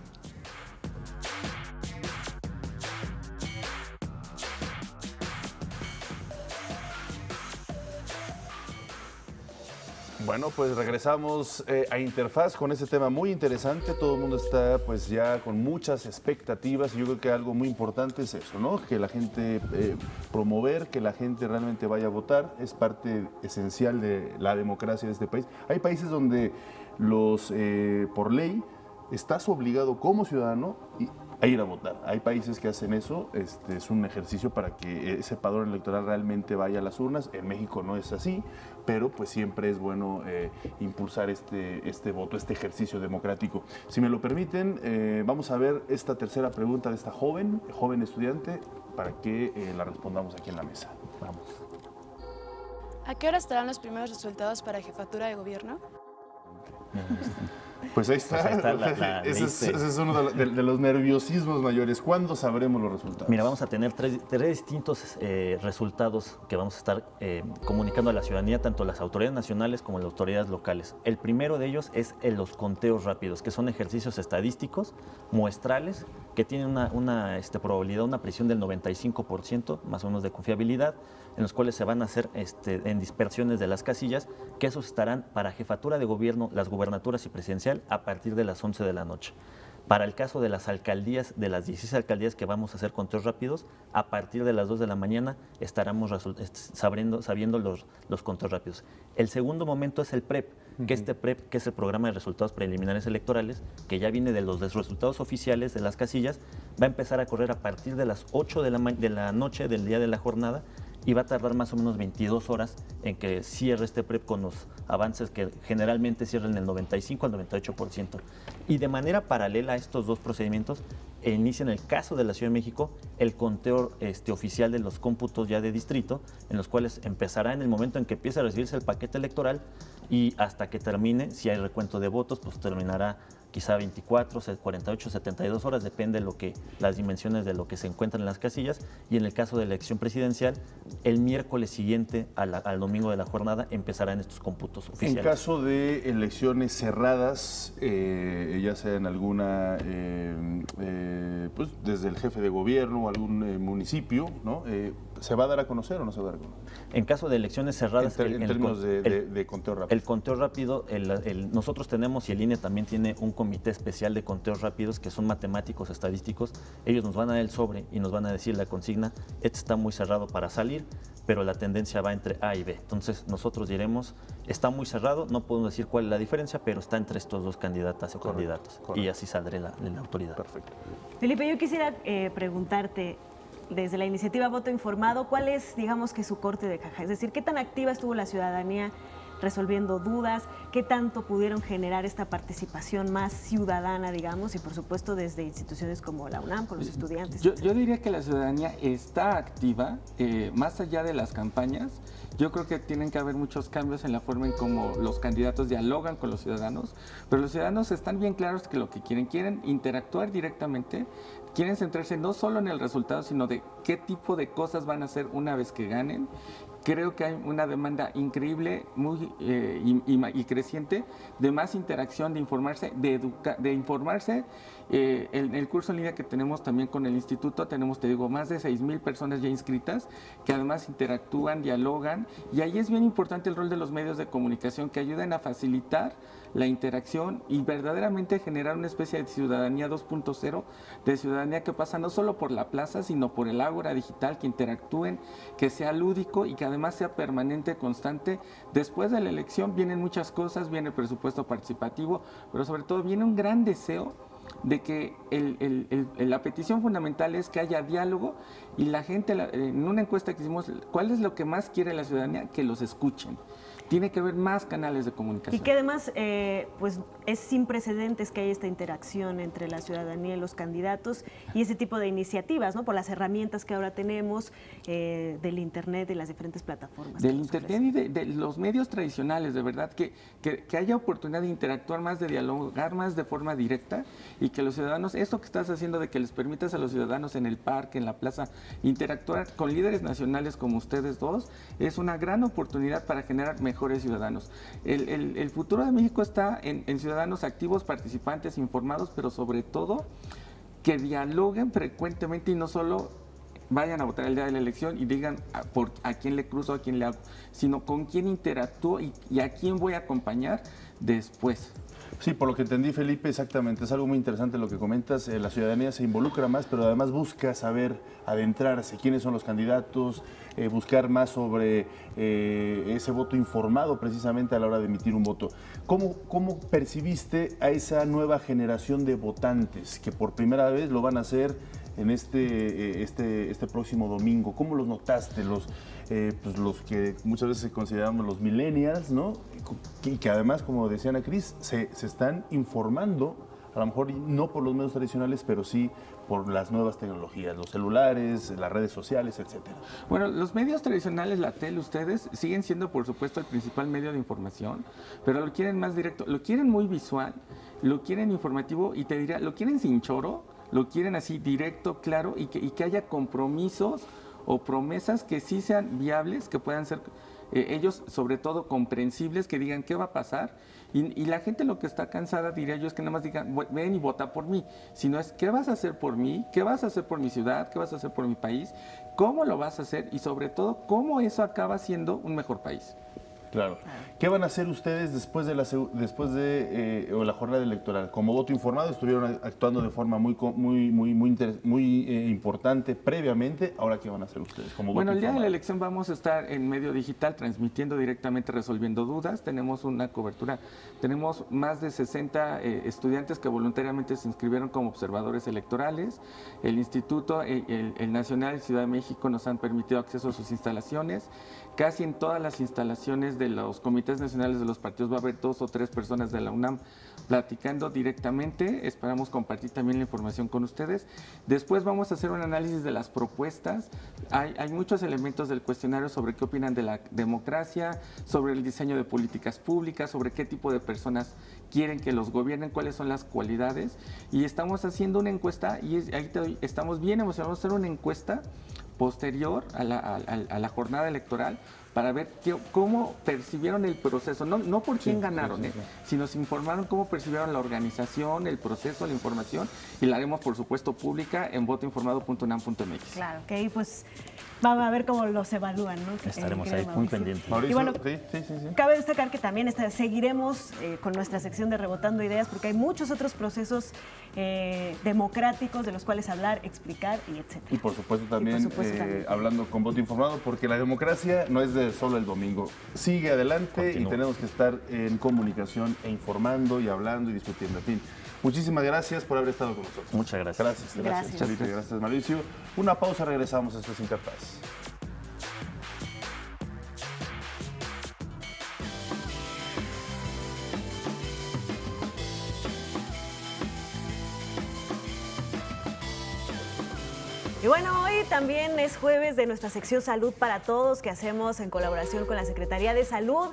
Speaker 1: Bueno, pues regresamos eh, a Interfaz con este tema muy interesante. Todo el mundo está pues ya con muchas expectativas y yo creo que algo muy importante es eso, ¿no? Que la gente, eh, promover que la gente realmente vaya a votar es parte esencial de la democracia de este país. Hay países donde los, eh, por ley, estás obligado como ciudadano y a ir a votar. Hay países que hacen eso, este, es un ejercicio para que ese padrón electoral realmente vaya a las urnas. En México no es así, pero pues siempre es bueno eh, impulsar este, este voto, este ejercicio democrático. Si me lo permiten, eh, vamos a ver esta tercera pregunta de esta joven, joven estudiante, para que eh, la respondamos aquí en la mesa. Vamos.
Speaker 15: ¿A qué hora estarán los primeros resultados para jefatura de gobierno?
Speaker 1: Pues ahí está, pues ahí está la, la ese, es, ese es uno de, de, de los nerviosismos mayores. ¿Cuándo sabremos los resultados?
Speaker 13: Mira, vamos a tener tres, tres distintos eh, resultados que vamos a estar eh, comunicando a la ciudadanía, tanto las autoridades nacionales como las autoridades locales. El primero de ellos es en los conteos rápidos, que son ejercicios estadísticos muestrales que tienen una, una este, probabilidad, una precisión del noventa y cinco por ciento más o menos de confiabilidad, en los cuales se van a hacer este, en dispersiones de las casillas, que esos estarán para jefatura de gobierno, las gubernaturas y presidencial a partir de las once de la noche. Para el caso de las alcaldías, de las dieciséis alcaldías que vamos a hacer conteos rápidos, a partir de las dos de la mañana estaremos sabiendo, sabiendo los, los conteos rápidos. El segundo momento es el P R E P, uh-huh. que este P R E P, que es el Programa de Resultados Preliminares Electorales, que ya viene de los resultados oficiales de las casillas, va a empezar a correr a partir de las ocho de la, de la noche del día de la jornada, y va a tardar más o menos veintidós horas en que cierre este P R E P con los avances que generalmente cierran el noventa y cinco al noventa y ocho por ciento. Y de manera paralela a estos dos procedimientos, inicia en el caso de la Ciudad de México el conteo este, oficial de los cómputos ya de distrito, en los cuales empezará en el momento en que empiece a recibirse el paquete electoral y hasta que termine, si hay recuento de votos, pues terminará quizá veinticuatro, cuarenta y ocho, setenta y dos horas, depende de lo que, las dimensiones de lo que se encuentran en las casillas. Y en el caso de la elección presidencial, el miércoles siguiente a la, al domingo de la jornada empezarán estos cómputos oficiales.
Speaker 1: En caso de elecciones cerradas, eh, ya sea en alguna, eh, eh, pues desde el jefe de gobierno o algún eh, municipio, ¿no? Eh, ¿Se va a dar a conocer o no se va a dar a conocer?
Speaker 13: En caso de elecciones cerradas...
Speaker 1: En, ter,
Speaker 13: el,
Speaker 1: en términos
Speaker 13: el,
Speaker 1: de, de,
Speaker 13: el,
Speaker 1: de conteo rápido.
Speaker 13: El conteo rápido, el, el, nosotros tenemos y el I N E también tiene un comité especial de conteos rápidos que son matemáticos, estadísticos. Ellos nos van a dar el sobre y nos van a decir la consigna, este está muy cerrado para salir, pero la tendencia va entre A y B. Entonces nosotros diremos, está muy cerrado, no podemos decir cuál es la diferencia, pero está entre estos dos candidatas o correcto, candidatos. Correcto. Y así saldrá la, la autoridad.
Speaker 1: Perfecto.
Speaker 2: Felipe, yo quisiera eh, preguntarte, desde la iniciativa Voto Informado, ¿cuál es, digamos, que su corte de caja? Es decir, ¿qué tan activa estuvo la ciudadanía resolviendo dudas? ¿Qué tanto pudieron generar esta participación más ciudadana, digamos? Y por supuesto desde instituciones como la UNAM, con los estudiantes.
Speaker 14: Yo, yo diría que la ciudadanía está activa, eh, más allá de las campañas. Yo creo que tienen que haber muchos cambios en la forma en cómo los candidatos dialogan con los ciudadanos, pero los ciudadanos están bien claros que lo que quieren, quieren interactuar directamente, quieren centrarse no solo en el resultado, sino de qué tipo de cosas van a hacer una vez que ganen. creo que hay una demanda increíble muy, eh, y, y, y creciente de más interacción, de informarse, de, educa de informarse. Eh, el, el curso en línea que tenemos también con el instituto, tenemos, te digo, más de seis mil personas ya inscritas, que además interactúan, dialogan, y ahí es bien importante el rol de los medios de comunicación que ayuden a facilitar la interacción y verdaderamente generar una especie de ciudadanía dos punto cero, de ciudadanía que pasa no solo por la plaza, sino por el ágora digital, que interactúen, que sea lúdico y que además sea permanente, constante. Después de la elección vienen muchas cosas, viene el presupuesto participativo, pero sobre todo viene un gran deseo de que el, el, el, la petición fundamental es que haya diálogo y la gente, en una encuesta que hicimos, ¿cuál es lo que más quiere la ciudadanía? Que los escuchen. Tiene que haber más canales de comunicación.
Speaker 2: Y que además eh, pues es sin precedentes que haya esta interacción entre la ciudadanía y los candidatos y ese tipo de iniciativas, ¿no? Por las herramientas que ahora tenemos eh, del Internet, de las diferentes plataformas.
Speaker 14: Del Internet y de, de los medios tradicionales, de verdad, que, que, que haya oportunidad de interactuar más, de dialogar más de forma directa y que los ciudadanos, esto que estás haciendo de que les permitas a los ciudadanos en el parque, en la plaza, interactuar con líderes nacionales como ustedes dos, es una gran oportunidad para generar mejor ciudadanos. El, el, el futuro de México está en, en ciudadanos activos, participantes, informados, pero sobre todo que dialoguen frecuentemente y no solo vayan a votar el día de la elección y digan a, por, a quién le cruzo, a quién le hago, sino con quién interactúo y, y a quién voy a acompañar después.
Speaker 1: Sí, por lo que entendí, Felipe, exactamente, es algo muy interesante lo que comentas, eh, la ciudadanía se involucra más, pero además busca saber, adentrarse, quiénes son los candidatos, eh, buscar más sobre eh, ese voto informado precisamente a la hora de emitir un voto. ¿Cómo, ¿Cómo percibiste a esa nueva generación de votantes que por primera vez lo van a hacer en este, este, este próximo domingo? ¿Cómo los notaste? Los, eh, pues los que muchas veces consideramos los millennials, ¿no? Y que además, como decía Ana Cris, se, se están informando, a lo mejor no por los medios tradicionales, pero sí por las nuevas tecnologías, los celulares, las redes sociales, etcétera.
Speaker 14: Bueno, los medios tradicionales, la tele, ustedes siguen siendo, por supuesto, el principal medio de información, pero lo quieren más directo, lo quieren muy visual, lo quieren informativo y te diría, lo quieren sin choro, lo quieren así directo, claro, y que, y que haya compromisos o promesas que sí sean viables, que puedan ser eh, ellos sobre todo comprensibles, que digan qué va a pasar. Y, y la gente lo que está cansada, diría yo, es que nada más digan, ven y vota por mí, sino es qué vas a hacer por mí, qué vas a hacer por mi ciudad, qué vas a hacer por mi país, cómo lo vas a hacer y sobre todo cómo eso acaba siendo un mejor país.
Speaker 1: Claro. ¿Qué van a hacer ustedes después de la, después de eh, o la jornada electoral? Como voto informado estuvieron actuando de forma muy muy muy muy, muy eh, importante previamente. Ahora, ¿qué van a hacer ustedes? Como
Speaker 14: bueno,
Speaker 1: voto
Speaker 14: el día
Speaker 1: informado?
Speaker 14: de la elección vamos a estar en medio digital transmitiendo directamente, resolviendo dudas. Tenemos una cobertura, tenemos más de sesenta eh, estudiantes que voluntariamente se inscribieron como observadores electorales. El Instituto, el, el, el Nacional Ciudad de México nos han permitido acceso a sus instalaciones. Casi en todas las instalaciones de los comités nacionales de los partidos va a haber dos o tres personas de la UNAM platicando directamente. Esperamos compartir también la información con ustedes. Después vamos a hacer un análisis de las propuestas. Hay, hay muchos elementos del cuestionario sobre qué opinan de la democracia, sobre el diseño de políticas públicas, sobre qué tipo de personas quieren que los gobiernen, cuáles son las cualidades. Y estamos haciendo una encuesta y es, ahí te doy, estamos bien emocionados de hacer una encuesta posterior a la, a, a la jornada electoral para ver qué, cómo percibieron el proceso, no, no por quién sí, ganaron, sí, sí, sí. Eh, sino se informaron cómo percibieron la organización, el proceso, la información, y la haremos, por supuesto, pública en voto informado punto unam punto m x.
Speaker 2: Claro, que ahí pues vamos a ver cómo los evalúan, ¿no?
Speaker 13: Estaremos eh, ahí muy pendientes.
Speaker 2: Y bueno, sí, sí, sí, sí. Cabe destacar que también está, seguiremos eh, con nuestra sección de Rebotando Ideas, porque hay muchos otros procesos eh, democráticos de los cuales hablar, explicar y etcétera.
Speaker 1: Y por supuesto también, por supuesto, eh, también. hablando con voto informado, porque la democracia no es de solo el domingo. Sigue adelante Continúa. Y tenemos que estar en comunicación e informando y hablando y discutiendo. En fin, muchísimas gracias por haber estado con nosotros.
Speaker 13: Muchas gracias.
Speaker 1: Gracias, gracias, gracias. Felipe, gracias, Mauricio. Una pausa, regresamos a esta interfaz.
Speaker 2: Y bueno, hoy también es jueves de nuestra sección Salud para Todos, que hacemos en colaboración con la Secretaría de Salud.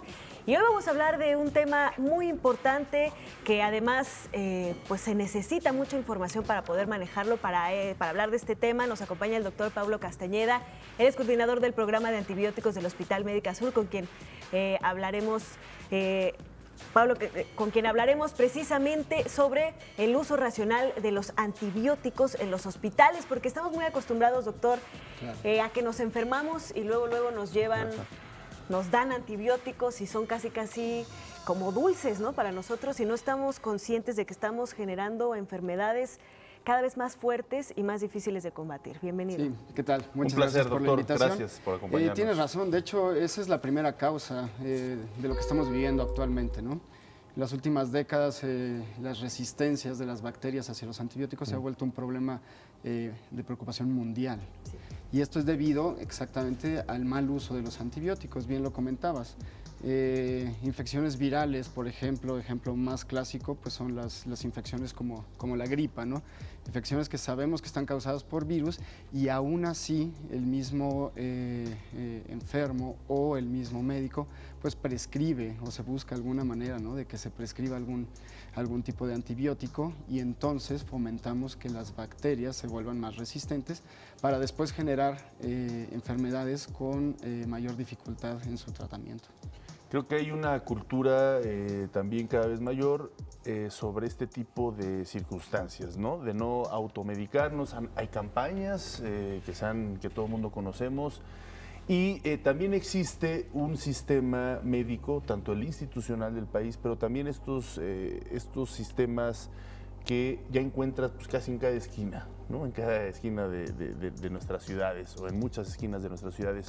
Speaker 2: Y hoy vamos a hablar de un tema muy importante que además eh, pues se necesita mucha información para poder manejarlo. Para, eh, para hablar de este tema nos acompaña el doctor Pablo Castañeda. Él es coordinador del programa de antibióticos del Hospital Médica Sur, con quien eh, hablaremos... Eh, Pablo, con quien hablaremos precisamente sobre el uso racional de los antibióticos en los hospitales, porque estamos muy acostumbrados, doctor, claro. eh, a que nos enfermamos y luego, luego nos llevan, claro. nos dan antibióticos y son casi, casi como dulces, ¿no? Para nosotros, y no estamos conscientes de que estamos generando enfermedades cada vez más fuertes y más difíciles de combatir. Bienvenido.
Speaker 16: Sí, ¿qué tal? Muchas
Speaker 1: Un placer,
Speaker 16: gracias por
Speaker 1: doctor.
Speaker 16: la invitación.
Speaker 1: Gracias por acompañarnos.
Speaker 16: Eh, tienes razón, de hecho, esa es la primera causa eh, de lo que estamos viviendo actualmente, ¿no? En las últimas décadas, eh, las resistencias de las bacterias hacia los antibióticos mm. se ha vuelto un problema eh, de preocupación mundial. Sí. Y esto es debido exactamente al mal uso de los antibióticos, bien lo comentabas. Eh, infecciones virales, por ejemplo, ejemplo más clásico, pues son las, las infecciones como, como la gripa, ¿no? Infecciones que sabemos que están causadas por virus y aún así el mismo eh, eh, enfermo o el mismo médico pues prescribe o se busca alguna manera, ¿no? de que se prescriba algún, algún tipo de antibiótico, y entonces fomentamos que las bacterias se vuelvan más resistentes para después generar eh, enfermedades con eh, mayor dificultad en su tratamiento.
Speaker 1: Creo que hay una cultura eh, también cada vez mayor eh, sobre este tipo de circunstancias, ¿no? De no automedicarnos. Hay campañas eh, que, sean, que todo el mundo conocemos, y eh, también existe un sistema médico, tanto el institucional del país, pero también estos, eh, estos sistemas que ya encuentras pues, casi en cada esquina, ¿no? En cada esquina de, de, de, de nuestras ciudades, o en muchas esquinas de nuestras ciudades.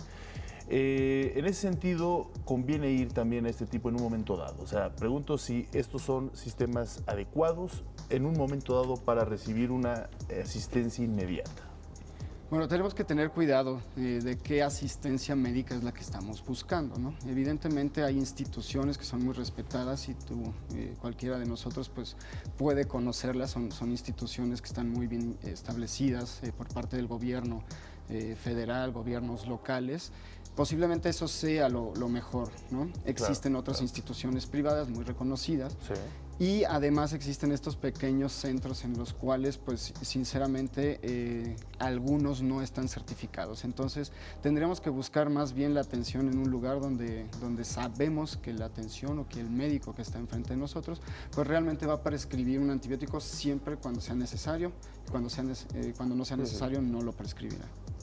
Speaker 1: Eh, en ese sentido, conviene ir también a este tipo en un momento dado. O sea, pregunto si estos son sistemas adecuados en un momento dado para recibir una asistencia inmediata.
Speaker 16: Bueno, tenemos que tener cuidado eh, de qué asistencia médica es la que estamos buscando, ¿no? Evidentemente hay instituciones que son muy respetadas y tú, eh, cualquiera de nosotros, pues puede conocerlas. Son, son instituciones que están muy bien establecidas eh, por parte del gobierno eh, federal, gobiernos locales. Posiblemente eso sea lo, lo mejor, ¿no? Existen claro, otras claro. instituciones privadas muy reconocidas. Sí. Y además existen estos pequeños centros en los cuales, pues, sinceramente, eh, algunos no están certificados. Entonces, tendríamos que buscar más bien la atención en un lugar donde, donde sabemos que la atención o que el médico que está enfrente de nosotros, pues realmente va a prescribir un antibiótico siempre cuando sea necesario. Cuando, sea, eh, cuando no sea necesario, no lo prescribirá.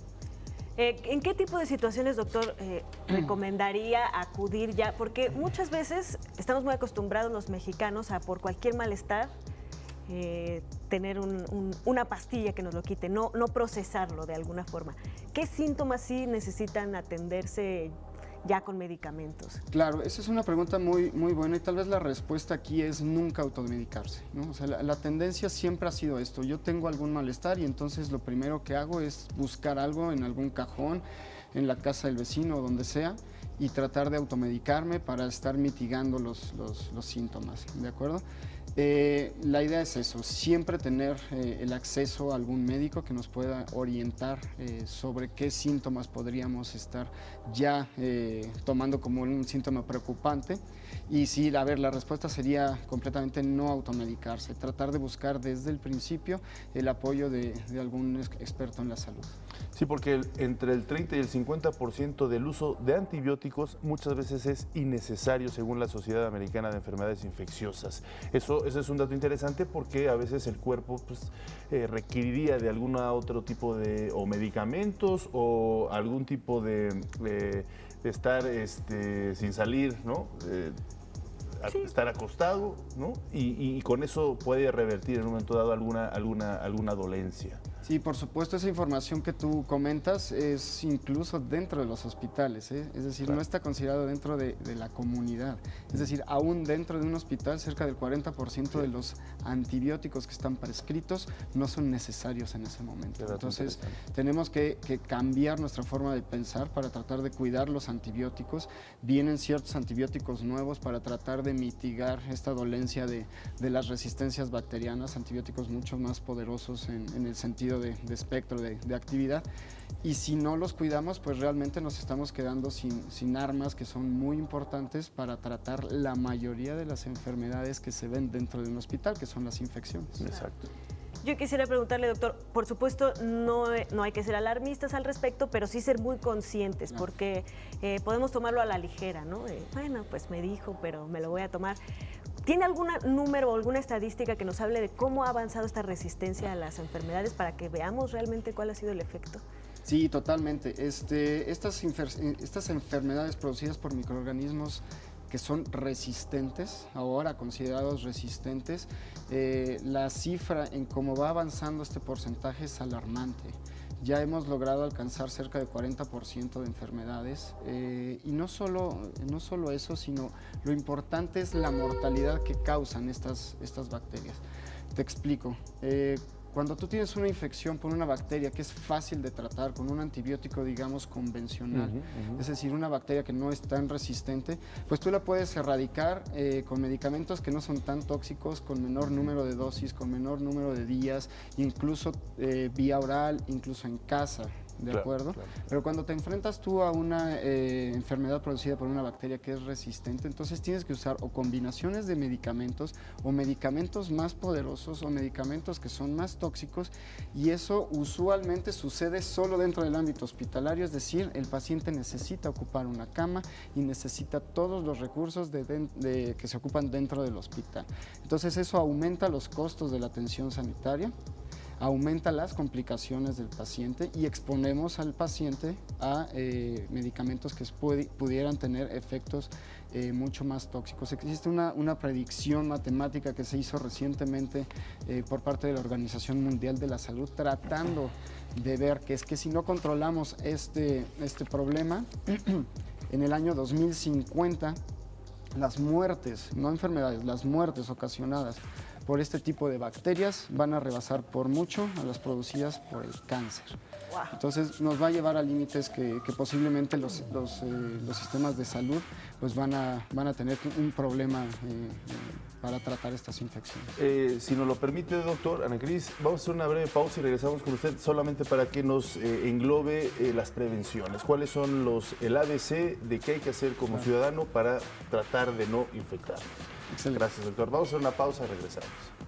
Speaker 2: Eh, ¿En qué tipo de situaciones, doctor, eh, recomendaría acudir ya? Porque muchas veces estamos muy acostumbrados los mexicanos a por cualquier malestar eh, tener un, un, una pastilla que nos lo quite, no, no procesarlo de alguna forma. ¿Qué síntomas sí necesitan atenderse ya con medicamentos?
Speaker 16: Claro, esa es una pregunta muy, muy buena, y tal vez la respuesta aquí es nunca automedicarse, ¿no? O sea, la, la tendencia siempre ha sido esto: yo tengo algún malestar y entonces lo primero que hago es buscar algo en algún cajón, en la casa del vecino o donde sea, y tratar de automedicarme para estar mitigando los, los, los síntomas, ¿de acuerdo? Eh, la idea es eso, siempre tener eh, el acceso a algún médico que nos pueda orientar eh, sobre qué síntomas podríamos estar ya eh, tomando como un síntoma preocupante. Y sí, a ver, la respuesta sería completamente no automedicarse, tratar de buscar desde el principio el apoyo de, de algún experto en la salud.
Speaker 1: Sí, porque el, entre el treinta y el cincuenta por ciento del uso de antibióticos muchas veces es innecesario según la Sociedad Americana de Enfermedades Infecciosas. Eso, eso es un dato interesante, porque a veces el cuerpo pues, eh, requeriría de algún otro tipo de o medicamentos o algún tipo de, de, de estar este, sin salir, ¿no? Eh, Sí. estar acostado, ¿no? Y, y con eso puede revertir en un momento dado alguna, alguna, alguna dolencia.
Speaker 16: Sí, por supuesto, esa información que tú comentas es incluso dentro de los hospitales, ¿eh? Es decir, claro. no está considerado dentro de, de la comunidad. Es decir, aún dentro de un hospital, cerca del cuarenta por ciento sí. de los antibióticos que están prescritos no son necesarios en ese momento. Entonces, tenemos que, que cambiar nuestra forma de pensar para tratar de cuidar los antibióticos. Vienen ciertos antibióticos nuevos para tratar de mitigar esta dolencia de, de las resistencias bacterianas, antibióticos mucho más poderosos en, en el sentido reducido de, de espectro de, de actividad. Y si no los cuidamos, pues realmente nos estamos quedando sin, sin armas que son muy importantes para tratar la mayoría de las enfermedades que se ven dentro de un hospital, que son las infecciones.
Speaker 1: Exacto.
Speaker 2: Yo quisiera preguntarle, doctor, por supuesto no, no hay que ser alarmistas al respecto, pero sí ser muy conscientes, no. porque eh, podemos tomarlo a la ligera, ¿no? Eh, bueno, pues me dijo, pero me lo voy a tomar. ¿Tiene algún número o alguna estadística que nos hable de cómo ha avanzado esta resistencia a las enfermedades para que veamos realmente cuál ha sido el efecto?
Speaker 16: Sí, totalmente. Este, estas, estas enfermedades producidas por microorganismos que son resistentes, ahora considerados resistentes, eh, la cifra en cómo va avanzando este porcentaje es alarmante. Ya hemos logrado alcanzar cerca de cuarenta por ciento de enfermedades eh, y no solo, no solo eso, sino lo importante es la mortalidad que causan estas, estas bacterias. Te explico. Eh, Cuando tú tienes una infección por una bacteria que es fácil de tratar con un antibiótico, digamos, convencional, uh-huh, uh-huh. es decir, una bacteria que no es tan resistente, pues tú la puedes erradicar eh, con medicamentos que no son tan tóxicos, con menor número de dosis, con menor número de días, incluso eh, vía oral, incluso en casa. ¿De claro, acuerdo? Claro. Pero cuando te enfrentas tú a una eh, enfermedad producida por una bacteria que es resistente, entonces tienes que usar o combinaciones de medicamentos o medicamentos más poderosos o medicamentos que son más tóxicos, y eso usualmente sucede solo dentro del ámbito hospitalario, es decir, el paciente necesita ocupar una cama y necesita todos los recursos de, de, de, que se ocupan dentro del hospital. Entonces eso aumenta los costos de la atención sanitaria, aumenta las complicaciones del paciente y exponemos al paciente a eh, medicamentos que puede, pudieran tener efectos eh, mucho más tóxicos. Existe una, una predicción matemática que se hizo recientemente eh, por parte de la Organización Mundial de la Salud, tratando de ver que es que si no controlamos este, este problema, en el año dos mil cincuenta, las muertes, no enfermedades, las muertes ocasionadas por este tipo de bacterias van a rebasar por mucho a las producidas por el cáncer. Wow. Entonces nos va a llevar a límites que, que posiblemente los, los, eh, los sistemas de salud pues van, a, van a tener un problema eh, para tratar estas infecciones.
Speaker 1: Eh, si nos lo permite, doctor Ana Cris, vamos a hacer una breve pausa y regresamos con usted solamente para que nos eh, englobe eh, las prevenciones. ¿Cuáles son los, el A B C de qué hay que hacer como claro. ciudadano para tratar de no infectarnos? Excelente. Gracias, doctor. Vamos a hacer una pausa y regresamos.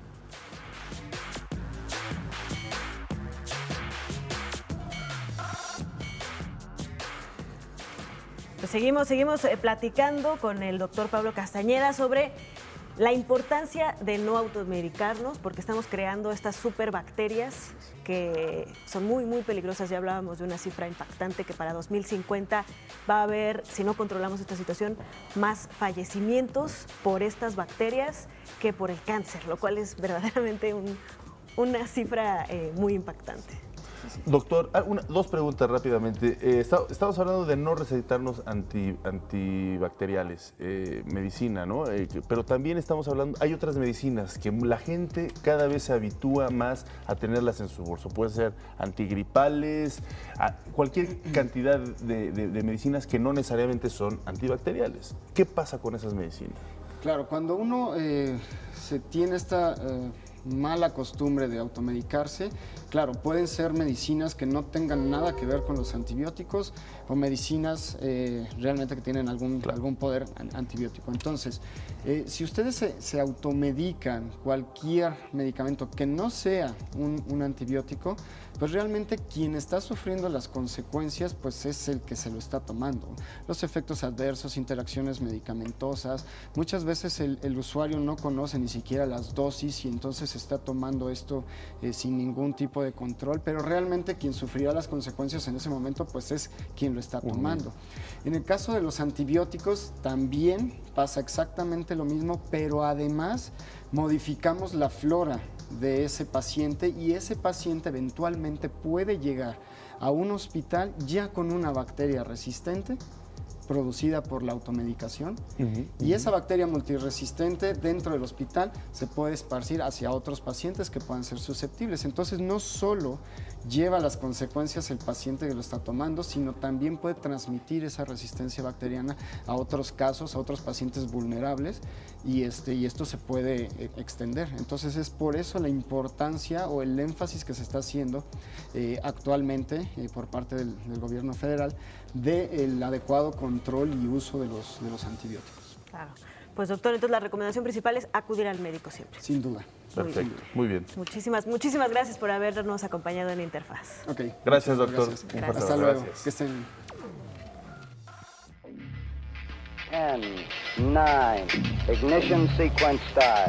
Speaker 2: Pues seguimos, seguimos eh, platicando con el doctor Pablo Castañeda sobre la importancia de no automedicarnos, porque estamos creando estas superbacterias que son muy, muy peligrosas. Ya hablábamos de una cifra impactante que para dos mil cincuenta va a haber, si no controlamos esta situación, más fallecimientos por estas bacterias que por el cáncer, lo cual es verdaderamente un, una cifra eh, muy impactante.
Speaker 1: Doctor, una, dos preguntas rápidamente. Eh, está, estamos hablando de no recetarnos anti, antibacteriales, eh, medicina, ¿no? Eh, pero también estamos hablando, hay otras medicinas que la gente cada vez se habitúa más a tenerlas en su bolso. Puede ser antigripales, a cualquier cantidad de, de, de medicinas que no necesariamente son antibacteriales. ¿Qué pasa con esas medicinas?
Speaker 16: Claro, cuando uno eh, se tiene esta... Eh, mala costumbre de automedicarse, claro, pueden ser medicinas que no tengan nada que ver con los antibióticos o medicinas eh, realmente que tienen algún, claro. algún poder antibiótico. Entonces, eh, si ustedes se, se automedican cualquier medicamento que no sea un, un antibiótico, pues realmente quien está sufriendo las consecuencias pues es el que se lo está tomando. Los efectos adversos, interacciones medicamentosas, muchas veces el, el usuario no conoce ni siquiera las dosis y entonces está tomando esto eh, sin ningún tipo de control, pero realmente quien sufrirá las consecuencias en ese momento pues es quien lo está tomando. Uh-huh. En el caso de los antibióticos también pasa exactamente lo mismo, pero además modificamos la flora de ese paciente y ese paciente eventualmente puede llegar a un hospital ya con una bacteria resistente producida por la automedicación, uh-huh, y uh-huh. esa bacteria multiresistente dentro del hospital se puede esparcir hacia otros pacientes que puedan ser susceptibles. Entonces no solo lleva las consecuencias el paciente que lo está tomando, sino también puede transmitir esa resistencia bacteriana a otros casos, a otros pacientes vulnerables, y, este, y esto se puede eh, extender. Entonces es por eso la importancia o el énfasis que se está haciendo eh, actualmente eh, por parte del, del gobierno federal del adecuado control y uso de los, de los antibióticos.
Speaker 2: Claro. Pues doctor, entonces la recomendación principal es acudir al médico siempre.
Speaker 16: Sin duda.
Speaker 1: Perfecto, muy bien.
Speaker 2: Muchísimas, muchísimas gracias por habernos acompañado en Interfaz.
Speaker 16: Ok.
Speaker 1: Gracias, doctor.
Speaker 16: Gracias.
Speaker 2: Gracias.
Speaker 16: Hasta luego.
Speaker 1: Gracias.
Speaker 16: Que estén bien.
Speaker 17: ten, nine, ignition sequence start.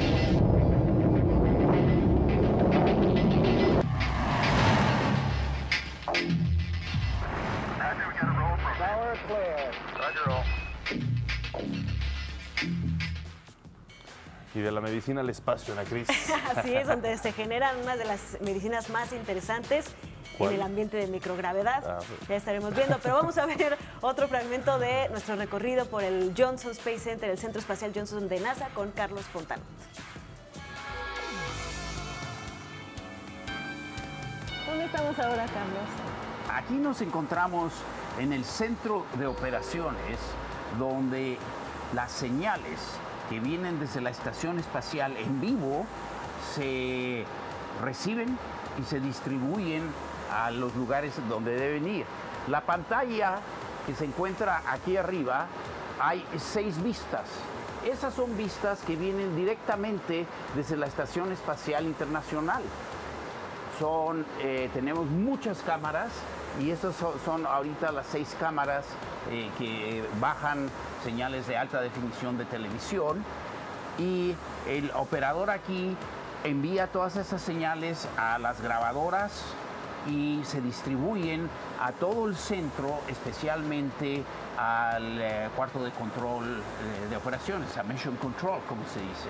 Speaker 17: Power clear. Roger, roll.
Speaker 1: Y de la medicina al espacio, Ana Cris.
Speaker 2: Así es, donde se generan unas de las medicinas más interesantes
Speaker 1: ¿Cuál?
Speaker 2: en el ambiente de microgravedad.
Speaker 1: Ah, pues.
Speaker 2: Ya estaremos viendo, pero vamos a ver otro fragmento de nuestro recorrido por el Johnson Space Center, el Centro Espacial Johnson de NASA, con Carlos Fontanot. ¿Dónde estamos ahora, Carlos?
Speaker 18: Aquí nos encontramos en el centro de operaciones, donde las señales que vienen desde la estación espacial en vivo se reciben y se distribuyen a los lugares donde deben ir. La pantalla que se encuentra aquí arriba, hay seis vistas. Esas son vistas que vienen directamente desde la Estación Espacial Internacional. Son, eh, tenemos muchas cámaras y esas son, son ahorita las seis cámaras eh, que bajan señales de alta definición de televisión, y el operador aquí envía todas esas señales a las grabadoras y se distribuyen a todo el centro, especialmente al eh, cuarto de control eh, de operaciones, a Mission Control, como se dice.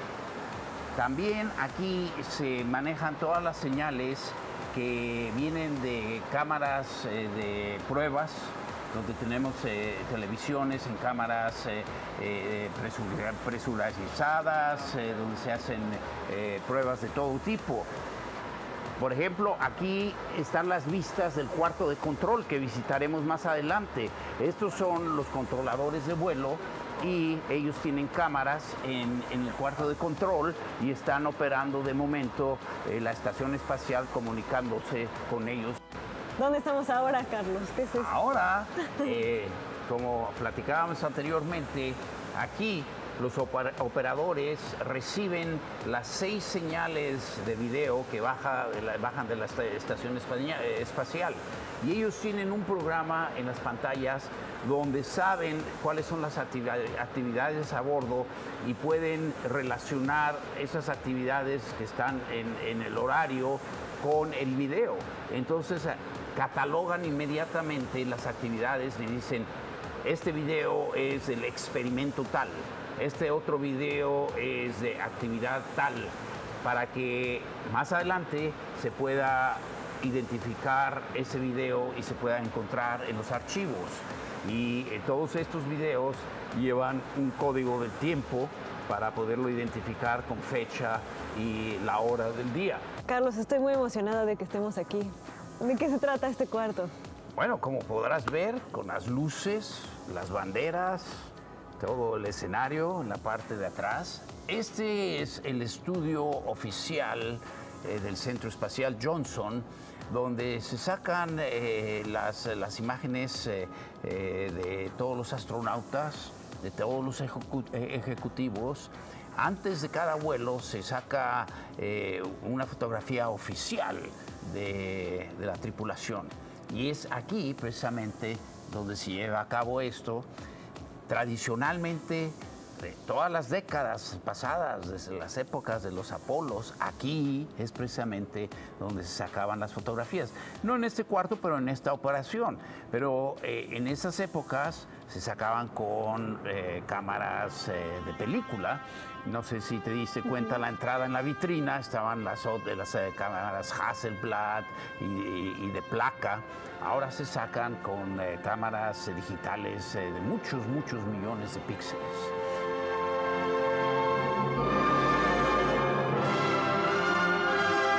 Speaker 18: También aquí se manejan todas las señales que vienen de cámaras eh, de pruebas, donde tenemos eh, televisiones en cámaras eh, eh, presur- presurizadas, eh, donde se hacen eh, pruebas de todo tipo. Por ejemplo, aquí están las vistas del cuarto de control que visitaremos más adelante. Estos son los controladores de vuelo y ellos tienen cámaras en, en el cuarto de control y están operando de momento eh, la estación espacial, comunicándose con ellos.
Speaker 2: ¿Dónde estamos ahora, Carlos? ¿Qué es eso?
Speaker 18: Ahora, eh, como platicábamos anteriormente, aquí los oper operadores reciben las seis señales de video que baja, bajan de la estación espacial, y ellos tienen un programa en las pantallas donde saben cuáles son las actividades a bordo y pueden relacionar esas actividades que están en, en el horario con el video. Entonces catalogan inmediatamente las actividades y dicen: este video es el experimento tal, este otro video es de actividad tal, para que más adelante se pueda identificar ese video y se pueda encontrar en los archivos. Y eh, todos estos videos llevan un código del tiempo para poderlo identificar con fecha y la hora del día.
Speaker 2: Carlos, estoy muy emocionada de que estemos aquí. ¿De qué se trata este cuarto?
Speaker 18: Bueno, como podrás ver, con las luces, las banderas, todo el escenario en la parte de atrás. Este es el estudio oficial eh, del Centro Espacial Johnson, donde se sacan eh, las, las imágenes eh, eh, de todos los astronautas, de todos los ejecu ejecutivos. Antes de cada vuelo se saca eh, una fotografía oficial de, de la tripulación. Y es aquí precisamente donde se lleva a cabo esto. Tradicionalmente, de todas las décadas pasadas, desde las épocas de los Apolos, aquí es precisamente donde se sacaban las fotografías. No en este cuarto, pero en esta operación. Pero eh, en esas épocas se sacaban con eh, cámaras eh, de película. No sé si te diste cuenta, la entrada en la vitrina estaban las, las eh, cámaras Hasselblad y, y, y de placa. Ahora se sacan con eh, cámaras eh, digitales eh, de muchos, muchos millones de píxeles.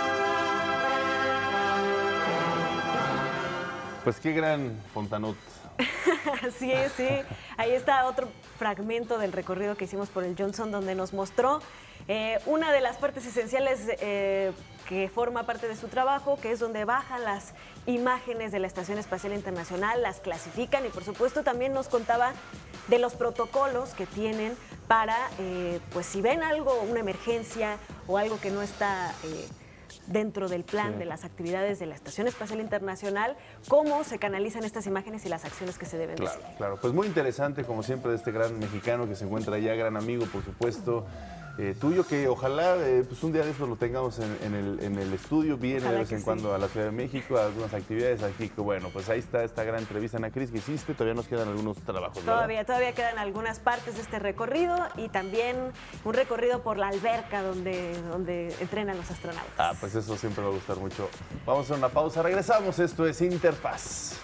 Speaker 1: Pues qué gran Fontanot
Speaker 2: Sí, sí. Ahí está otro fragmento del recorrido que hicimos por el Johnson, donde nos mostró eh, una de las partes esenciales eh, que forma parte de su trabajo, que es donde bajan las imágenes de la Estación Espacial Internacional, las clasifican y por supuesto también nos contaba de los protocolos que tienen para, eh, pues si ven algo, una emergencia o algo que no está eh, dentro del plan sí. de las actividades de la Estación Espacial Internacional, cómo se canalizan estas imágenes y las acciones que se deben
Speaker 1: claro,
Speaker 2: decir.
Speaker 1: Claro, pues muy interesante como siempre de este gran mexicano que se encuentra allá, gran amigo por supuesto. Eh, tuyo, que ojalá eh, pues un día de estos lo tengamos en, en, el, en el estudio, viene ojalá de vez en sí. cuando a la Ciudad de México, a algunas actividades aquí, que bueno, pues ahí está esta gran entrevista, Ana Cris, que hiciste, todavía nos quedan algunos trabajos, ¿verdad?
Speaker 2: Todavía, todavía quedan algunas partes de este recorrido y también un recorrido por la alberca donde, donde entrenan los astronautas.
Speaker 1: Ah, pues eso siempre va a gustar mucho. Vamos a hacer una pausa, regresamos, esto es Interfaz.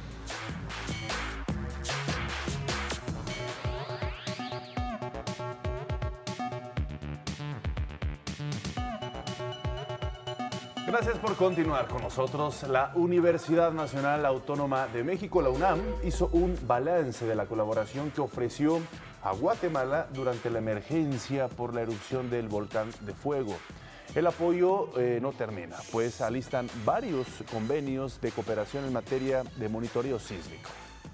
Speaker 1: Gracias por continuar con nosotros. La Universidad Nacional Autónoma de México, la UNAM, hizo un balance de la colaboración que ofreció a Guatemala durante la emergencia por la erupción del volcán de fuego. El apoyo eh, no termina, pues alistan varios convenios de cooperación en materia de monitoreo sísmico.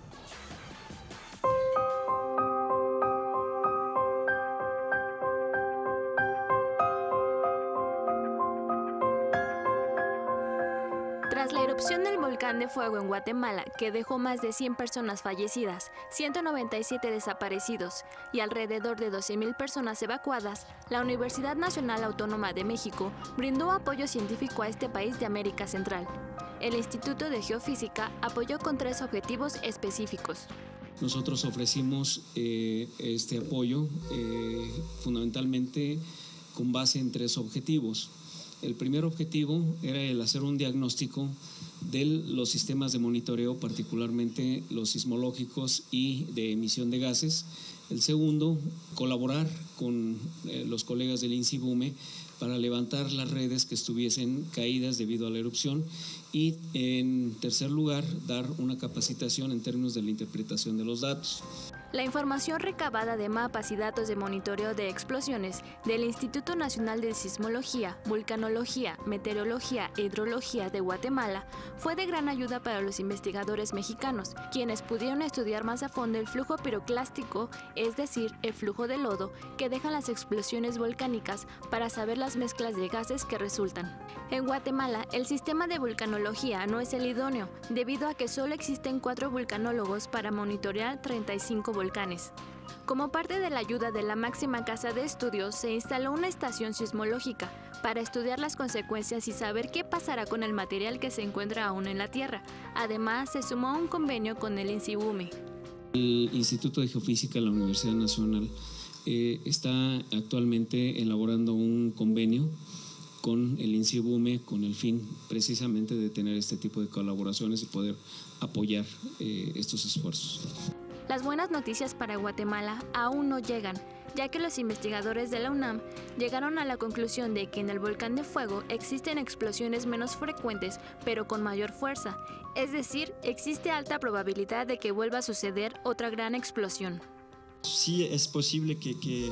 Speaker 3: Tras la erupción del volcán de fuego en Guatemala, que dejó más de cien personas fallecidas, ciento noventa y siete desaparecidos y alrededor de doce mil personas evacuadas, la Universidad Nacional Autónoma de México brindó apoyo científico a este país de América Central. El Instituto de Geofísica apoyó con tres objetivos específicos.
Speaker 19: Nosotros ofrecimos eh, este apoyo eh, fundamentalmente con base en tres objetivos. El primer objetivo era el hacer un diagnóstico de los sistemas de monitoreo, particularmente los sismológicos y de emisión de gases. El segundo, colaborar con eh, los colegas del INSIBUME para levantar las redes que estuviesen caídas debido a la erupción. Y en tercer lugar, dar una capacitación en términos de la interpretación de los datos.
Speaker 3: La información recabada de mapas y datos de monitoreo de explosiones del Instituto Nacional de Sismología, Vulcanología, Meteorología e Hidrología de Guatemala fue de gran ayuda para los investigadores mexicanos, quienes pudieron estudiar más a fondo el flujo piroclástico, es decir, el flujo de lodo que dejan las explosiones volcánicas para saber las mezclas de gases que resultan. En Guatemala, el sistema de vulcanología no es el idóneo, debido a que solo existen cuatro vulcanólogos para monitorear treinta y cinco volcanes. Como parte de la ayuda de la máxima casa de estudios, se instaló una estación sismológica para estudiar las consecuencias y saber qué pasará con el material que se encuentra aún en la Tierra. Además, se sumó un convenio con el INSIBUME.
Speaker 19: El Instituto de Geofísica de la Universidad Nacional eh, está actualmente elaborando un convenio con el INSIBUME con el fin precisamente de tener este tipo de colaboraciones y poder apoyar eh, estos esfuerzos.
Speaker 3: Las buenas noticias para Guatemala aún no llegan, ya que los investigadores de la UNAM llegaron a la conclusión de que en el volcán de fuego existen explosiones menos frecuentes, pero con mayor fuerza, es decir, existe alta probabilidad de que vuelva a suceder otra gran explosión.
Speaker 20: Sí, es posible que, que,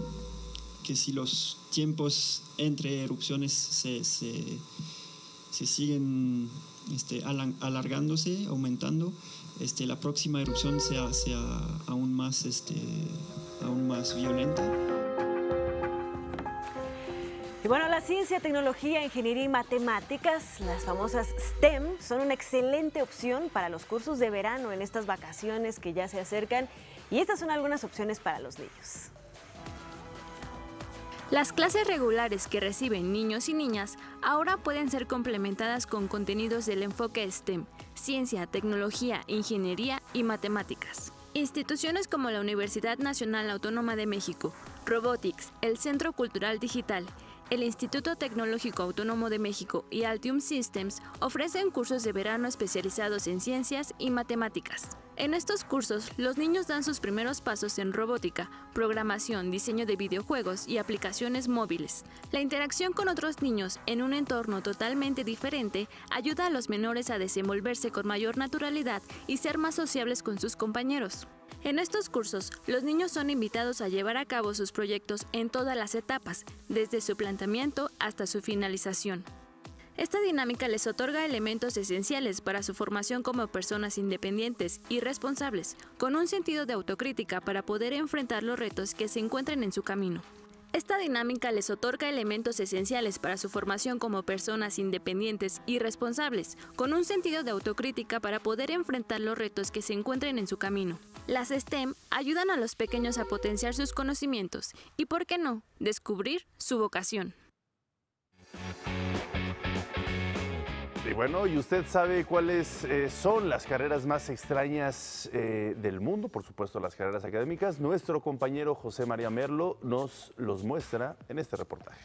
Speaker 20: que si los tiempos entre erupciones se, se, se siguen este, alargándose, aumentando, Este, la próxima erupción sea, sea aún más, este, aún más violenta.
Speaker 2: Y bueno, la ciencia, tecnología, ingeniería y matemáticas, las famosas STEM, son una excelente opción para los cursos de verano en estas vacaciones que ya se acercan. Y estas son algunas opciones para los niños.
Speaker 3: Las clases regulares que reciben niños y niñas ahora pueden ser complementadas con contenidos del enfoque STEM, ciencia, tecnología, ingeniería y matemáticas. Instituciones como la Universidad Nacional Autónoma de México, Robotics, el Centro Cultural Digital, el Instituto Tecnológico Autónomo de México y Altium Systems ofrecen cursos de verano especializados en ciencias y matemáticas.
Speaker 21: En estos cursos, los niños dan sus primeros pasos en robótica, programación, diseño de videojuegos y aplicaciones móviles. La interacción con otros niños en un entorno totalmente diferente ayuda a los menores a desenvolverse con mayor naturalidad y ser más sociables con sus compañeros. En estos cursos, los niños son invitados a llevar a cabo sus proyectos en todas las etapas, desde su planteamiento hasta su finalización. Esta dinámica les otorga elementos esenciales para su formación como personas independientes y responsables, con un sentido de autocrítica para poder enfrentar los retos que se encuentren en su camino. Esta dinámica les otorga elementos esenciales para su formación como personas independientes y responsables, con un sentido de autocrítica para poder enfrentar los retos que se encuentren en su camino. Las STEM ayudan a los pequeños a potenciar sus conocimientos y, ¿por qué no?, descubrir su vocación.
Speaker 1: Y bueno, ¿y usted sabe cuáles eh, son las carreras más extrañas eh, del mundo? Por supuesto, las carreras académicas. Nuestro compañero José María Merlo nos los muestra en este reportaje.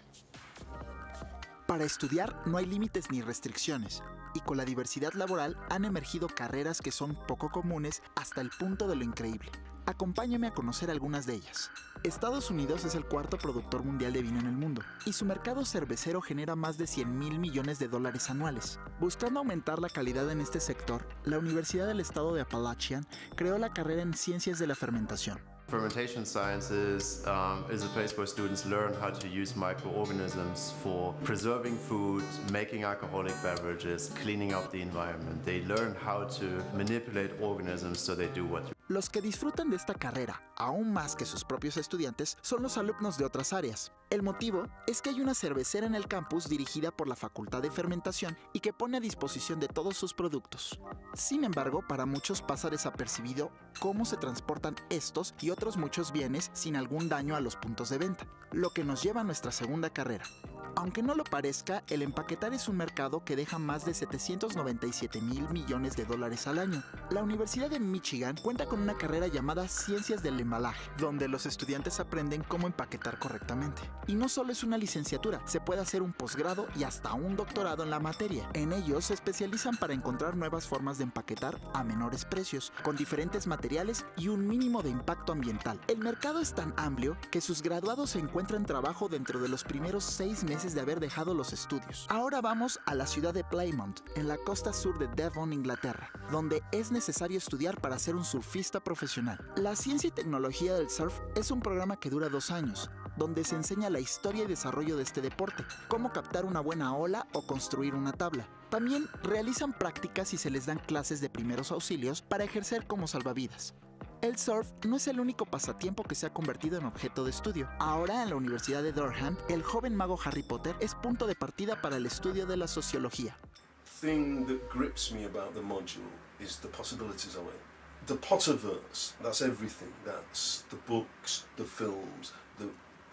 Speaker 22: Para estudiar no hay límites ni restricciones, y con la diversidad laboral han emergido carreras que son poco comunes hasta el punto de lo increíble. Acompáñame a conocer algunas de ellas. Estados Unidos es el cuarto productor mundial de vino en el mundo, y su mercado cervecero genera más de cien mil millones de dólares anuales. Buscando aumentar la calidad en este sector, la Universidad del Estado de Appalachian creó la carrera en Ciencias de la Fermentación.
Speaker 23: Fermentation sciences um, is a place where students learn how to use microorganisms for preserving food, making alcoholic beverages, cleaning up the environment. They learn how to manipulate organisms so they do what you
Speaker 22: Los que disfrutan de esta carrera, aún más que sus propios estudiantes, son los alumnos de otras áreas. El motivo es que hay una cervecera en el campus dirigida por la Facultad de Fermentación y que pone a disposición de todos sus productos. Sin embargo, para muchos pasa desapercibido cómo se transportan estos y otros muchos bienes sin algún daño a los puntos de venta, lo que nos lleva a nuestra segunda carrera. Aunque no lo parezca, el empaquetar es un mercado que deja más de setecientos noventa y siete mil millones de dólares al año. La Universidad de Michigan cuenta con una carrera llamada Ciencias del Embalaje, donde los estudiantes aprenden cómo empaquetar correctamente. Y no solo es una licenciatura, se puede hacer un posgrado y hasta un doctorado en la materia. En ellos se especializan para encontrar nuevas formas de empaquetar a menores precios, con diferentes materiales y un mínimo de impacto ambiental. El mercado es tan amplio que sus graduados encuentran trabajo dentro de los primeros seis meses de haber dejado los estudios. Ahora vamos a la ciudad de Plymouth, en la costa sur de Devon, Inglaterra, donde es necesario estudiar para ser un surfista profesional. La ciencia y tecnología del surf es un programa que dura dos años, donde se enseña la historia y desarrollo de este deporte, cómo captar una buena ola o construir una tabla. También realizan prácticas y se les dan clases de primeros auxilios para ejercer como salvavidas. El surf no es el único pasatiempo que se ha convertido en objeto de estudio. Ahora, en la Universidad de Durham, el joven mago Harry Potter es punto de partida para el estudio de la sociología.
Speaker 24: The thing that grips me about the module is the possibilities of it. The Potterverse, that's everything. That's the books, the films, the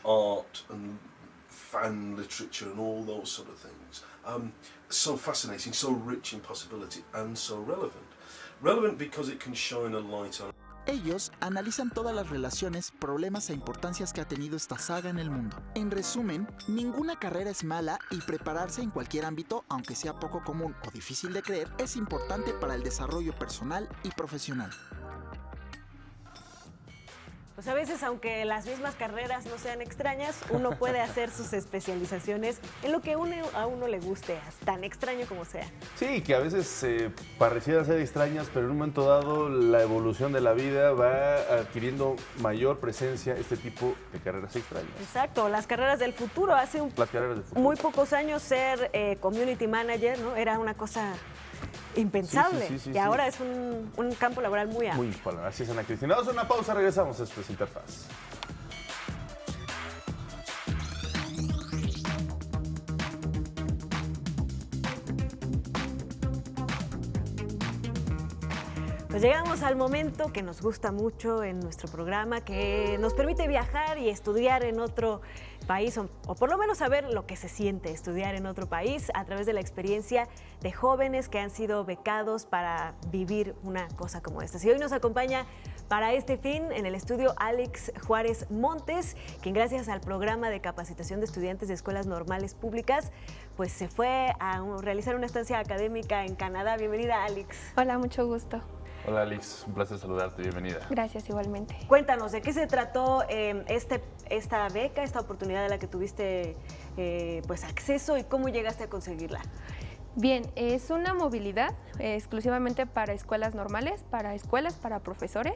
Speaker 24: art and fan literature and all those sort of things. Um, so fascinating, so rich in possibility and so relevant. Relevant because it can shine a light on.
Speaker 22: Ellos analizan todas las relaciones, problemas e importancias que ha tenido esta saga en el mundo. En resumen, ninguna carrera es mala y prepararse en cualquier ámbito, aunque sea poco común o difícil de creer, es importante para el desarrollo personal y profesional.
Speaker 2: Pues a veces, aunque las mismas carreras no sean extrañas, uno puede hacer sus especializaciones en lo que uno, a uno le guste, tan extraño como sea.
Speaker 1: Sí, que a veces eh, parecieran ser extrañas, pero en un momento dado la evolución de la vida va adquiriendo mayor presencia este tipo de carreras extrañas.
Speaker 2: Exacto, las carreras del futuro. Hace un,
Speaker 1: las carreras del futuro.
Speaker 2: muy pocos años ser eh, community manager, ¿no? Era una cosa impensable, sí, sí, sí, sí, y ahora sí. es un, un campo laboral muy amplio.
Speaker 1: Muy bueno, así es, Ana Cristina. Vamos a una pausa, regresamos. Esto es Interfaz.
Speaker 2: Pues llegamos al momento que nos gusta mucho en nuestro programa, que nos permite viajar y estudiar en otro país, o, o por lo menos saber lo que se siente estudiar en otro país a través de la experiencia de jóvenes que han sido becados para vivir una cosa como esta. Y hoy nos acompaña para este fin en el estudio Alex Juárez Montes, quien gracias al programa de capacitación de estudiantes de escuelas normales públicas, pues se fue a realizar una estancia académica en Canadá. Bienvenida, Alex.
Speaker 25: Hola, mucho gusto.
Speaker 1: Hola Alix, un placer saludarte, bienvenida.
Speaker 4: Gracias, igualmente.
Speaker 2: Cuéntanos, ¿de qué se trató eh, este, esta beca, esta oportunidad de la que tuviste eh, pues acceso y cómo llegaste a conseguirla?
Speaker 4: Bien, es una movilidad eh, exclusivamente para escuelas normales, para escuelas, para profesores.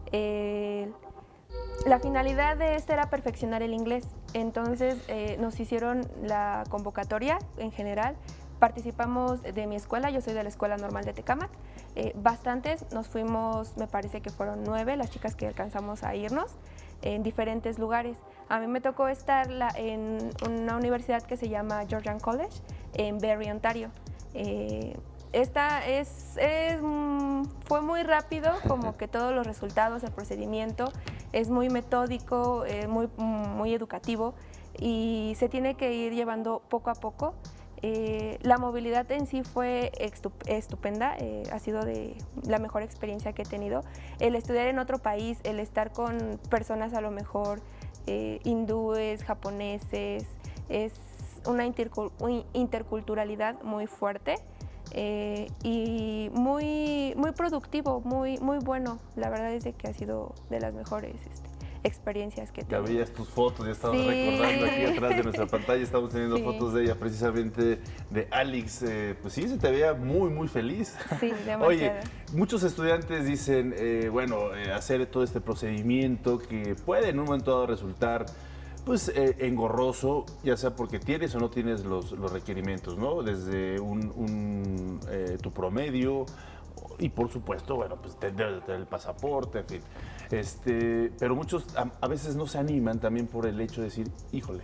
Speaker 4: Eh, la finalidad de esta era perfeccionar el inglés, entonces eh, nos hicieron la convocatoria en general. Participamos de mi escuela, yo soy de la Escuela Normal de Tecámac, eh, bastantes, nos fuimos, me parece que fueron nueve las chicas que alcanzamos a irnos en diferentes lugares. A mí me tocó estar la, en una universidad que se llama Georgian College, en Barrie, Ontario. Eh, esta es, es, fue muy rápido, como que todos los resultados, el procedimiento, es muy metódico, eh, muy, muy educativo y se tiene que ir llevando poco a poco. Eh, la movilidad en sí fue estupenda, eh, ha sido de la mejor experiencia que he tenido. El estudiar en otro país, el estar con personas a lo mejor eh, hindúes, japoneses, es una interculturalidad muy fuerte eh, y muy, muy productivo, muy, muy bueno. La verdad es de que ha sido de las mejores este, experiencias que tengo.
Speaker 1: Ya veías tus fotos, ya estabas
Speaker 4: sí.
Speaker 1: recordando aquí atrás de nuestra pantalla, estamos teniendo
Speaker 4: sí.
Speaker 1: fotos de ella, precisamente de Alix. Eh, pues sí, se te veía muy, muy feliz.
Speaker 4: Sí, demasiado.
Speaker 1: Oye, muchos estudiantes dicen, eh, bueno, eh, hacer todo este procedimiento que puede en un momento dado resultar pues eh, engorroso, ya sea porque tienes o no tienes los, los requerimientos, ¿no? Desde un, un, eh, tu promedio y por supuesto, bueno, pues debes tener el pasaporte, en fin. Este, pero muchos a, a veces no se animan también por el hecho de decir, híjole,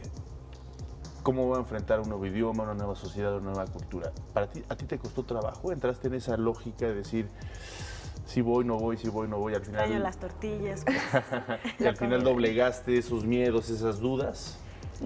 Speaker 1: ¿cómo voy a enfrentar un nuevo idioma, una nueva sociedad, una nueva cultura? ¿Para ti, a ti te costó trabajo? ¿Entraste en esa lógica de decir, si voy, no voy, si voy, no voy, al final...
Speaker 2: Extraño las tortillas.
Speaker 1: Y al final doblegaste esos miedos, esas dudas.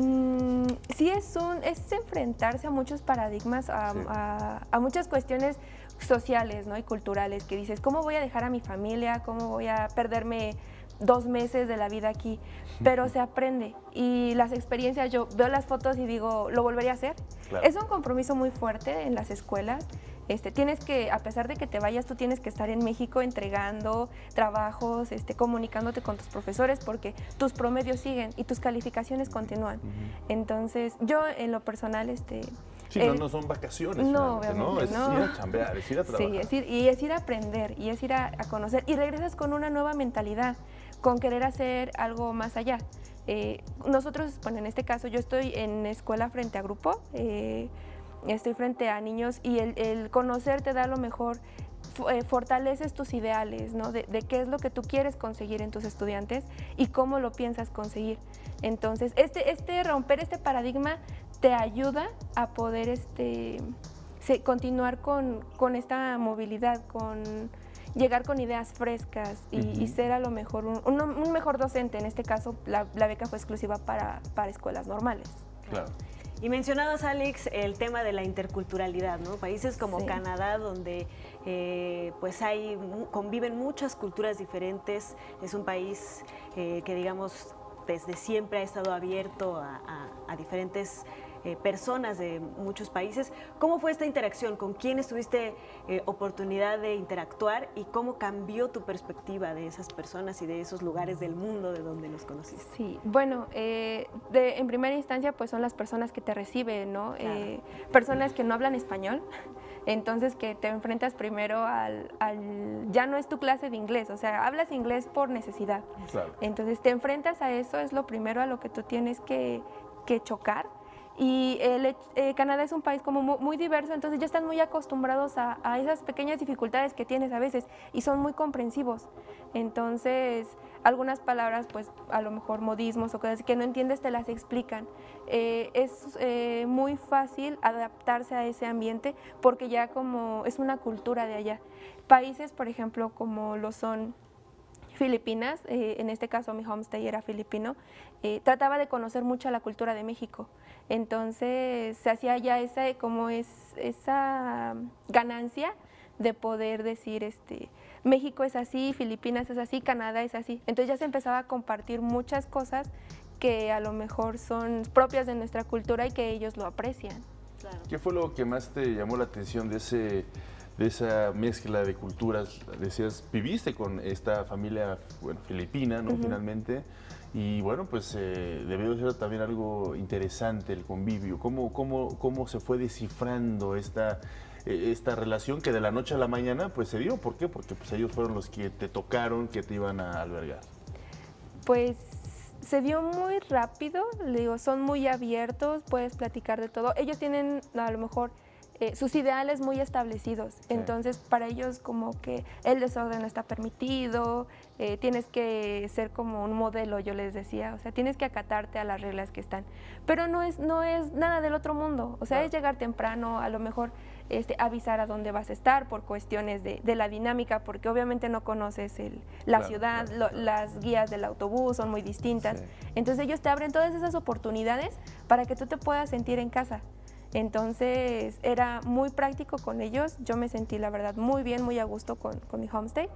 Speaker 4: Mm, sí, es, un, es enfrentarse a muchos paradigmas, a, sí. a, a muchas cuestiones sociales, ¿no? Y culturales, que dices, ¿cómo voy a dejar a mi familia? ¿Cómo voy a perderme dos meses de la vida aquí? Pero se aprende y las experiencias, yo veo las fotos y digo, ¿lo volvería a hacer? Claro. Es un compromiso muy fuerte en las escuelas. Este, tienes que, a pesar de que te vayas, tú tienes que estar en México entregando trabajos, este, comunicándote con tus profesores porque tus promedios siguen y tus calificaciones continúan. Uh-huh. Entonces, yo en lo personal... Este,
Speaker 1: sí, eh, no, no son vacaciones,
Speaker 4: no, obviamente,
Speaker 1: ¿no? Es
Speaker 4: no.
Speaker 1: ir a chambear, es ir a trabajar.
Speaker 4: Sí, es ir, y es ir a aprender, y es ir a, a conocer, y regresas con una nueva mentalidad, con querer hacer algo más allá. Eh, nosotros, bueno, en este caso, yo estoy en escuela frente a grupo, eh, estoy frente a niños y el, el conocer te da lo mejor, eh, fortaleces tus ideales, ¿no? De, de qué es lo que tú quieres conseguir en tus estudiantes y cómo lo piensas conseguir. Entonces, este, este romper este paradigma te ayuda a poder este, se, continuar con, con esta movilidad, con llegar con ideas frescas y, uh-huh. y ser a lo mejor un, un, un mejor docente. En este caso, la, la beca fue exclusiva para, para escuelas normales.
Speaker 1: Claro.
Speaker 2: Y mencionabas, Alex, el tema de la interculturalidad, ¿no? Países como sí. Canadá, donde eh, pues hay, conviven muchas culturas diferentes, es un país eh, que, digamos, desde siempre ha estado abierto a, a, a diferentes eh, personas de muchos países. ¿Cómo fue esta interacción? ¿Con quiénes tuviste eh, oportunidad de interactuar y cómo cambió tu perspectiva de esas personas y de esos lugares del mundo de donde los conociste?
Speaker 4: Sí, bueno, eh, de, en primera instancia pues son las personas que te reciben, ¿no? Claro. Eh, personas que no hablan español, entonces que te enfrentas primero al, al... ya no es tu clase de inglés, o sea, hablas inglés por necesidad. Claro. Entonces te enfrentas a eso, es lo primero a lo que tú tienes que, que chocar. Y el, eh, Canadá es un país como muy, muy diverso, entonces ya están muy acostumbrados a, a esas pequeñas dificultades que tienes a veces y son muy comprensivos. Entonces, algunas palabras, pues a lo mejor modismos o cosas que no entiendes, te las explican. Eh, es eh, muy fácil adaptarse a ese ambiente porque ya como es una cultura de allá. Países, por ejemplo, como lo son Filipinas, eh, en este caso mi homestay era filipino, eh, trataba de conocer mucho la cultura de México. Entonces se hacía ya esa, como es, esa ganancia de poder decir, este, México es así, Filipinas es así, Canadá es así. Entonces ya se empezaba a compartir muchas cosas que a lo mejor son propias de nuestra cultura y que ellos lo aprecian.
Speaker 1: Claro. ¿Qué fue lo que más te llamó la atención de ese de esa mezcla de culturas. Decías, viviste con esta familia, bueno, filipina, ¿no? Uh-huh. Finalmente. Y bueno, pues eh, debió ser también algo interesante el convivio. ¿Cómo, cómo, cómo se fue descifrando esta, eh, esta relación que de la noche a la mañana pues se dio? ¿Por qué? Porque pues ellos fueron los que te tocaron, que te iban a albergar.
Speaker 4: Pues se dio muy rápido, le digo, son muy abiertos, puedes platicar de todo. Ellos tienen a lo mejor eh, sus ideales muy establecidos, sí. Entonces para ellos como que el desorden no está permitido, eh, tienes que ser como un modelo, yo les decía, o sea, tienes que acatarte a las reglas que están. Pero no es, no es nada del otro mundo, o sea, claro. Es llegar temprano, a lo mejor este, avisar a dónde vas a estar por cuestiones de, de la dinámica, porque obviamente no conoces el, la claro, ciudad, claro, lo, claro. Las guías del autobús son muy distintas, sí. Entonces ellos te abren todas esas oportunidades para que tú te puedas sentir en casa. Entonces era muy práctico con ellos, yo me sentí la verdad muy bien, muy a gusto con, con mi homestay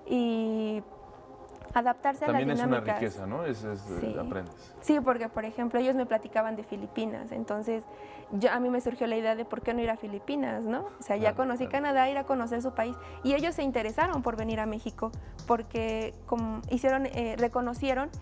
Speaker 4: y adaptarse
Speaker 1: también
Speaker 4: a las dinámicas.
Speaker 1: También es una riqueza, ¿no? Es, es,
Speaker 4: sí.
Speaker 1: Aprendes.
Speaker 4: Sí, porque por ejemplo ellos me platicaban de Filipinas, entonces yo, a mí me surgió la idea de por qué no ir a Filipinas, ¿no? O sea, ya claro, conocí claro. Canadá, ir a conocer su país y ellos se interesaron por venir a México porque como hicieron, eh, reconocieron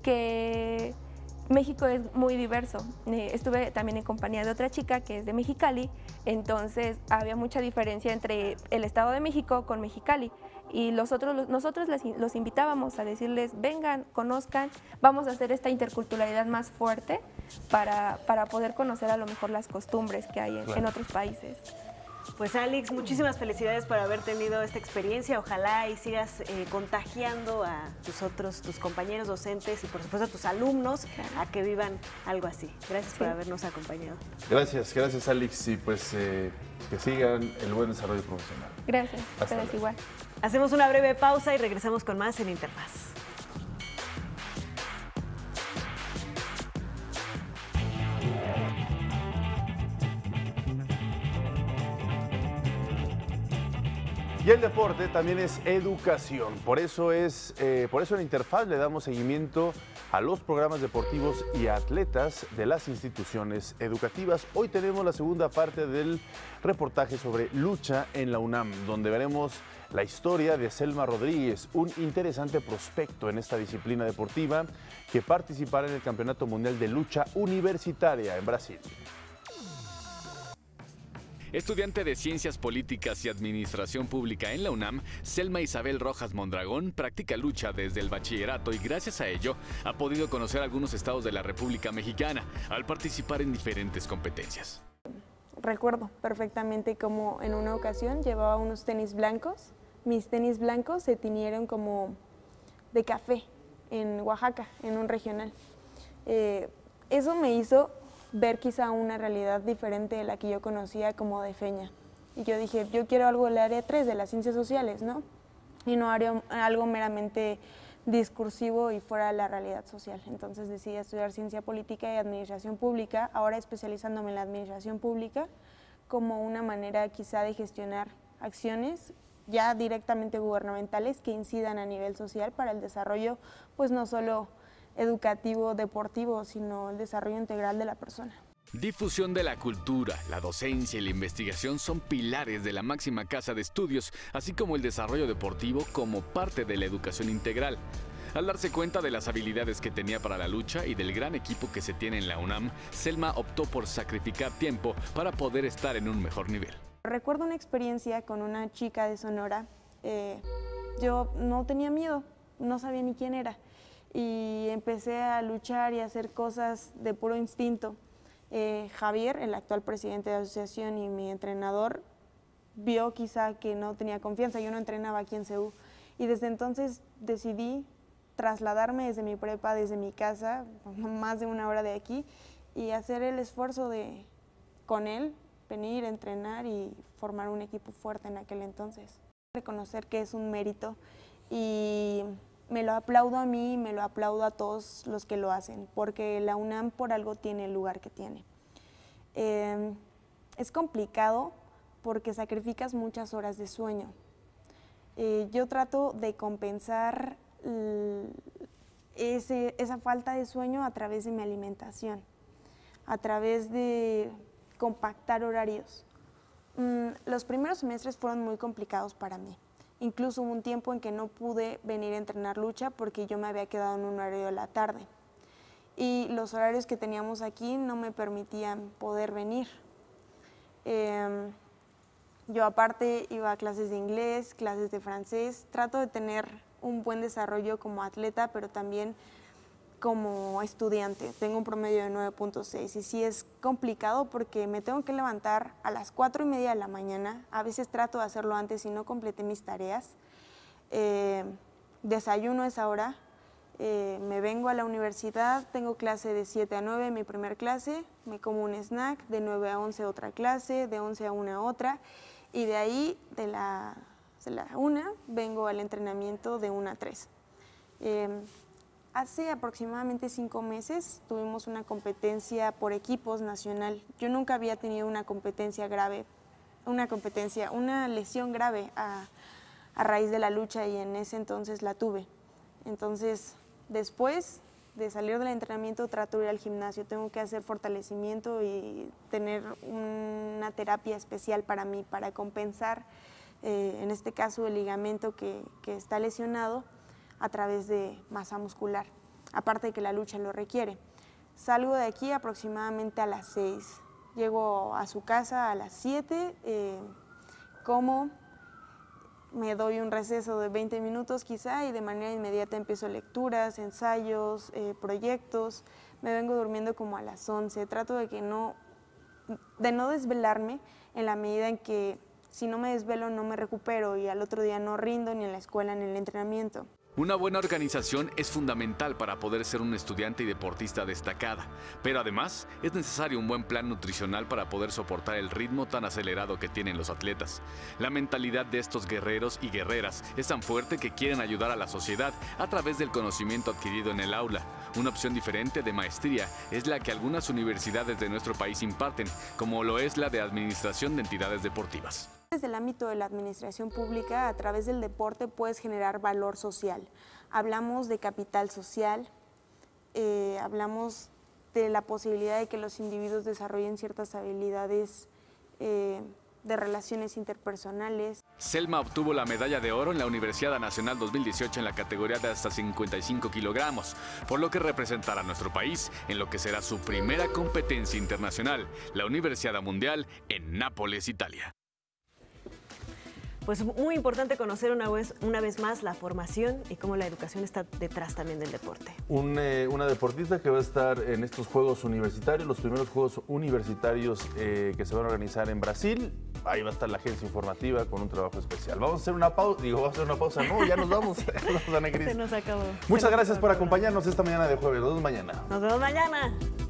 Speaker 4: que México es muy diverso. Eh, estuve también en compañía de otra chica que es de Mexicali, entonces había mucha diferencia entre el Estado de México con Mexicali y los otros, nosotros les, los invitábamos a decirles, vengan, conozcan, vamos a hacer esta interculturalidad más fuerte para, para poder conocer a lo mejor las costumbres que hay en, claro. en otros países.
Speaker 2: Pues Alex, muchísimas felicidades por haber tenido esta experiencia. Ojalá y sigas eh, contagiando a tus otros, tus compañeros docentes y por supuesto a tus alumnos a que vivan algo así. Gracias sí. por habernos acompañado.
Speaker 1: Gracias, gracias Alex y pues eh, que sigan el buen desarrollo profesional.
Speaker 4: Gracias, ustedes igual.
Speaker 2: Hacemos una breve pausa y regresamos con más en Interfaz.
Speaker 1: Y el deporte también es educación, por eso, es, eh, por eso en Interfaz le damos seguimiento a los programas deportivos y a atletas de las instituciones educativas. Hoy tenemos la segunda parte del reportaje sobre lucha en la UNAM, donde veremos la historia de Selma Rodríguez, un interesante prospecto en esta disciplina deportiva que participará en el Campeonato Mundial de Lucha Universitaria en Brasil.
Speaker 5: Estudiante de Ciencias Políticas y Administración Pública en la UNAM, Selma Isabel Rojas Mondragón practica lucha desde el bachillerato y gracias a ello ha podido conocer algunos estados de la República Mexicana al participar en diferentes competencias.
Speaker 6: Recuerdo perfectamente como en una ocasión llevaba unos tenis blancos, mis tenis blancos se tiñeron como de café en Oaxaca, en un regional. Eh, eso me hizo ver quizá una realidad diferente de la que yo conocía como de Feña. Y yo dije, yo quiero algo del área tres, de las ciencias sociales, ¿no? Y no haría algo meramente discursivo y fuera de la realidad social. Entonces decidí estudiar Ciencia Política y Administración Pública, ahora especializándome en la Administración Pública como una manera quizá de gestionar acciones ya directamente gubernamentales que incidan a nivel social para el desarrollo, pues no solo educativo, deportivo, sino el desarrollo integral de la persona.
Speaker 5: Difusión de la cultura, la docencia y la investigación son pilares de la máxima casa de estudios, así como el desarrollo deportivo como parte de la educación integral. Al darse cuenta de las habilidades que tenía para la lucha y del gran equipo que se tiene en la UNAM, Selma optó por sacrificar tiempo para poder estar en un mejor nivel.
Speaker 6: Recuerdo una experiencia con una chica de Sonora. Eh, yo no tenía miedo, no sabía ni quién era. Y empecé a luchar y a hacer cosas de puro instinto. Eh, Javier, el actual presidente de la asociación y mi entrenador, vio quizá que no tenía confianza, yo no entrenaba aquí en C U. Y desde entonces decidí trasladarme desde mi prepa, desde mi casa, más de una hora de aquí, y hacer el esfuerzo de, con él, venir, entrenar y formar un equipo fuerte en aquel entonces. Reconocer que es un mérito y me lo aplaudo a mí y me lo aplaudo a todos los que lo hacen, porque la UNAM por algo tiene el lugar que tiene. Eh, es complicado porque sacrificas muchas horas de sueño. Eh, yo trato de compensar ese, esa falta de sueño a través de mi alimentación, a través de compactar horarios, Mm, los primeros semestres fueron muy complicados para mí. Incluso hubo un tiempo en que no pude venir a entrenar lucha porque yo me había quedado en un horario de la tarde. Y los horarios que teníamos aquí no me permitían poder venir. Eh, yo aparte iba a clases de inglés, clases de francés. Trato de tener un buen desarrollo como atleta, pero también como estudiante. Tengo un promedio de nueve punto seis y sí es complicado porque me tengo que levantar a las cuatro y media de la mañana. A veces trato de hacerlo antes y no completé mis tareas. Eh, desayuno a esa hora, eh, me vengo a la universidad, tengo clase de siete a nueve, mi primer clase, me como un snack, de nueve a once otra clase, de once a una otra y de ahí de la, de la una vengo al entrenamiento de una a tres. Eh, Hace aproximadamente cinco meses tuvimos una competencia por equipos nacional. Yo nunca había tenido una competencia grave, una competencia, una lesión grave a, a raíz de la lucha y en ese entonces la tuve. Entonces, después de salir del entrenamiento trato de ir al gimnasio. Tengo que hacer fortalecimiento y tener una terapia especial para mí, para compensar, eh, en este caso, el ligamento que, que está lesionado a través de masa muscular, aparte de que la lucha lo requiere. Salgo de aquí aproximadamente a las seis, llego a su casa a las siete, eh, como, me doy un receso de veinte minutos quizá y de manera inmediata empiezo lecturas, ensayos, eh, proyectos, me vengo durmiendo como a las once, trato de, que no, de no desvelarme en la medida en que si no me desvelo no me recupero y al otro día no rindo ni en la escuela ni en el entrenamiento.
Speaker 5: Una buena organización es fundamental para poder ser un estudiante y deportista destacada, pero además es necesario un buen plan nutricional para poder soportar el ritmo tan acelerado que tienen los atletas. La mentalidad de estos guerreros y guerreras es tan fuerte que quieren ayudar a la sociedad a través del conocimiento adquirido en el aula. Una opción diferente de maestría es la que algunas universidades de nuestro país imparten, como lo es la de Administración de Entidades Deportivas.
Speaker 6: Desde el ámbito de la administración pública, a través del deporte puedes generar valor social. Hablamos de capital social, eh, hablamos de la posibilidad de que los individuos desarrollen ciertas habilidades eh, de relaciones interpersonales.
Speaker 5: Selma obtuvo la medalla de oro en la Universidad Nacional dos mil dieciocho en la categoría de hasta cincuenta y cinco kilogramos, por lo que representará a nuestro país en lo que será su primera competencia internacional, la Universidad Mundial en Nápoles, Italia.
Speaker 2: Pues muy importante conocer una vez, una vez más la formación y cómo la educación está detrás también del deporte.
Speaker 1: Un, eh, una deportista que va a estar en estos Juegos Universitarios, los primeros Juegos Universitarios eh, que se van a organizar en Brasil. Ahí va a estar la agencia informativa con un trabajo especial. Vamos a hacer una pausa, digo, vamos a hacer una pausa, no, ya nos vamos.
Speaker 2: Se nos acabó.
Speaker 1: Muchas gracias por acompañarnos esta mañana de jueves. Nos vemos mañana.
Speaker 2: Nos vemos mañana.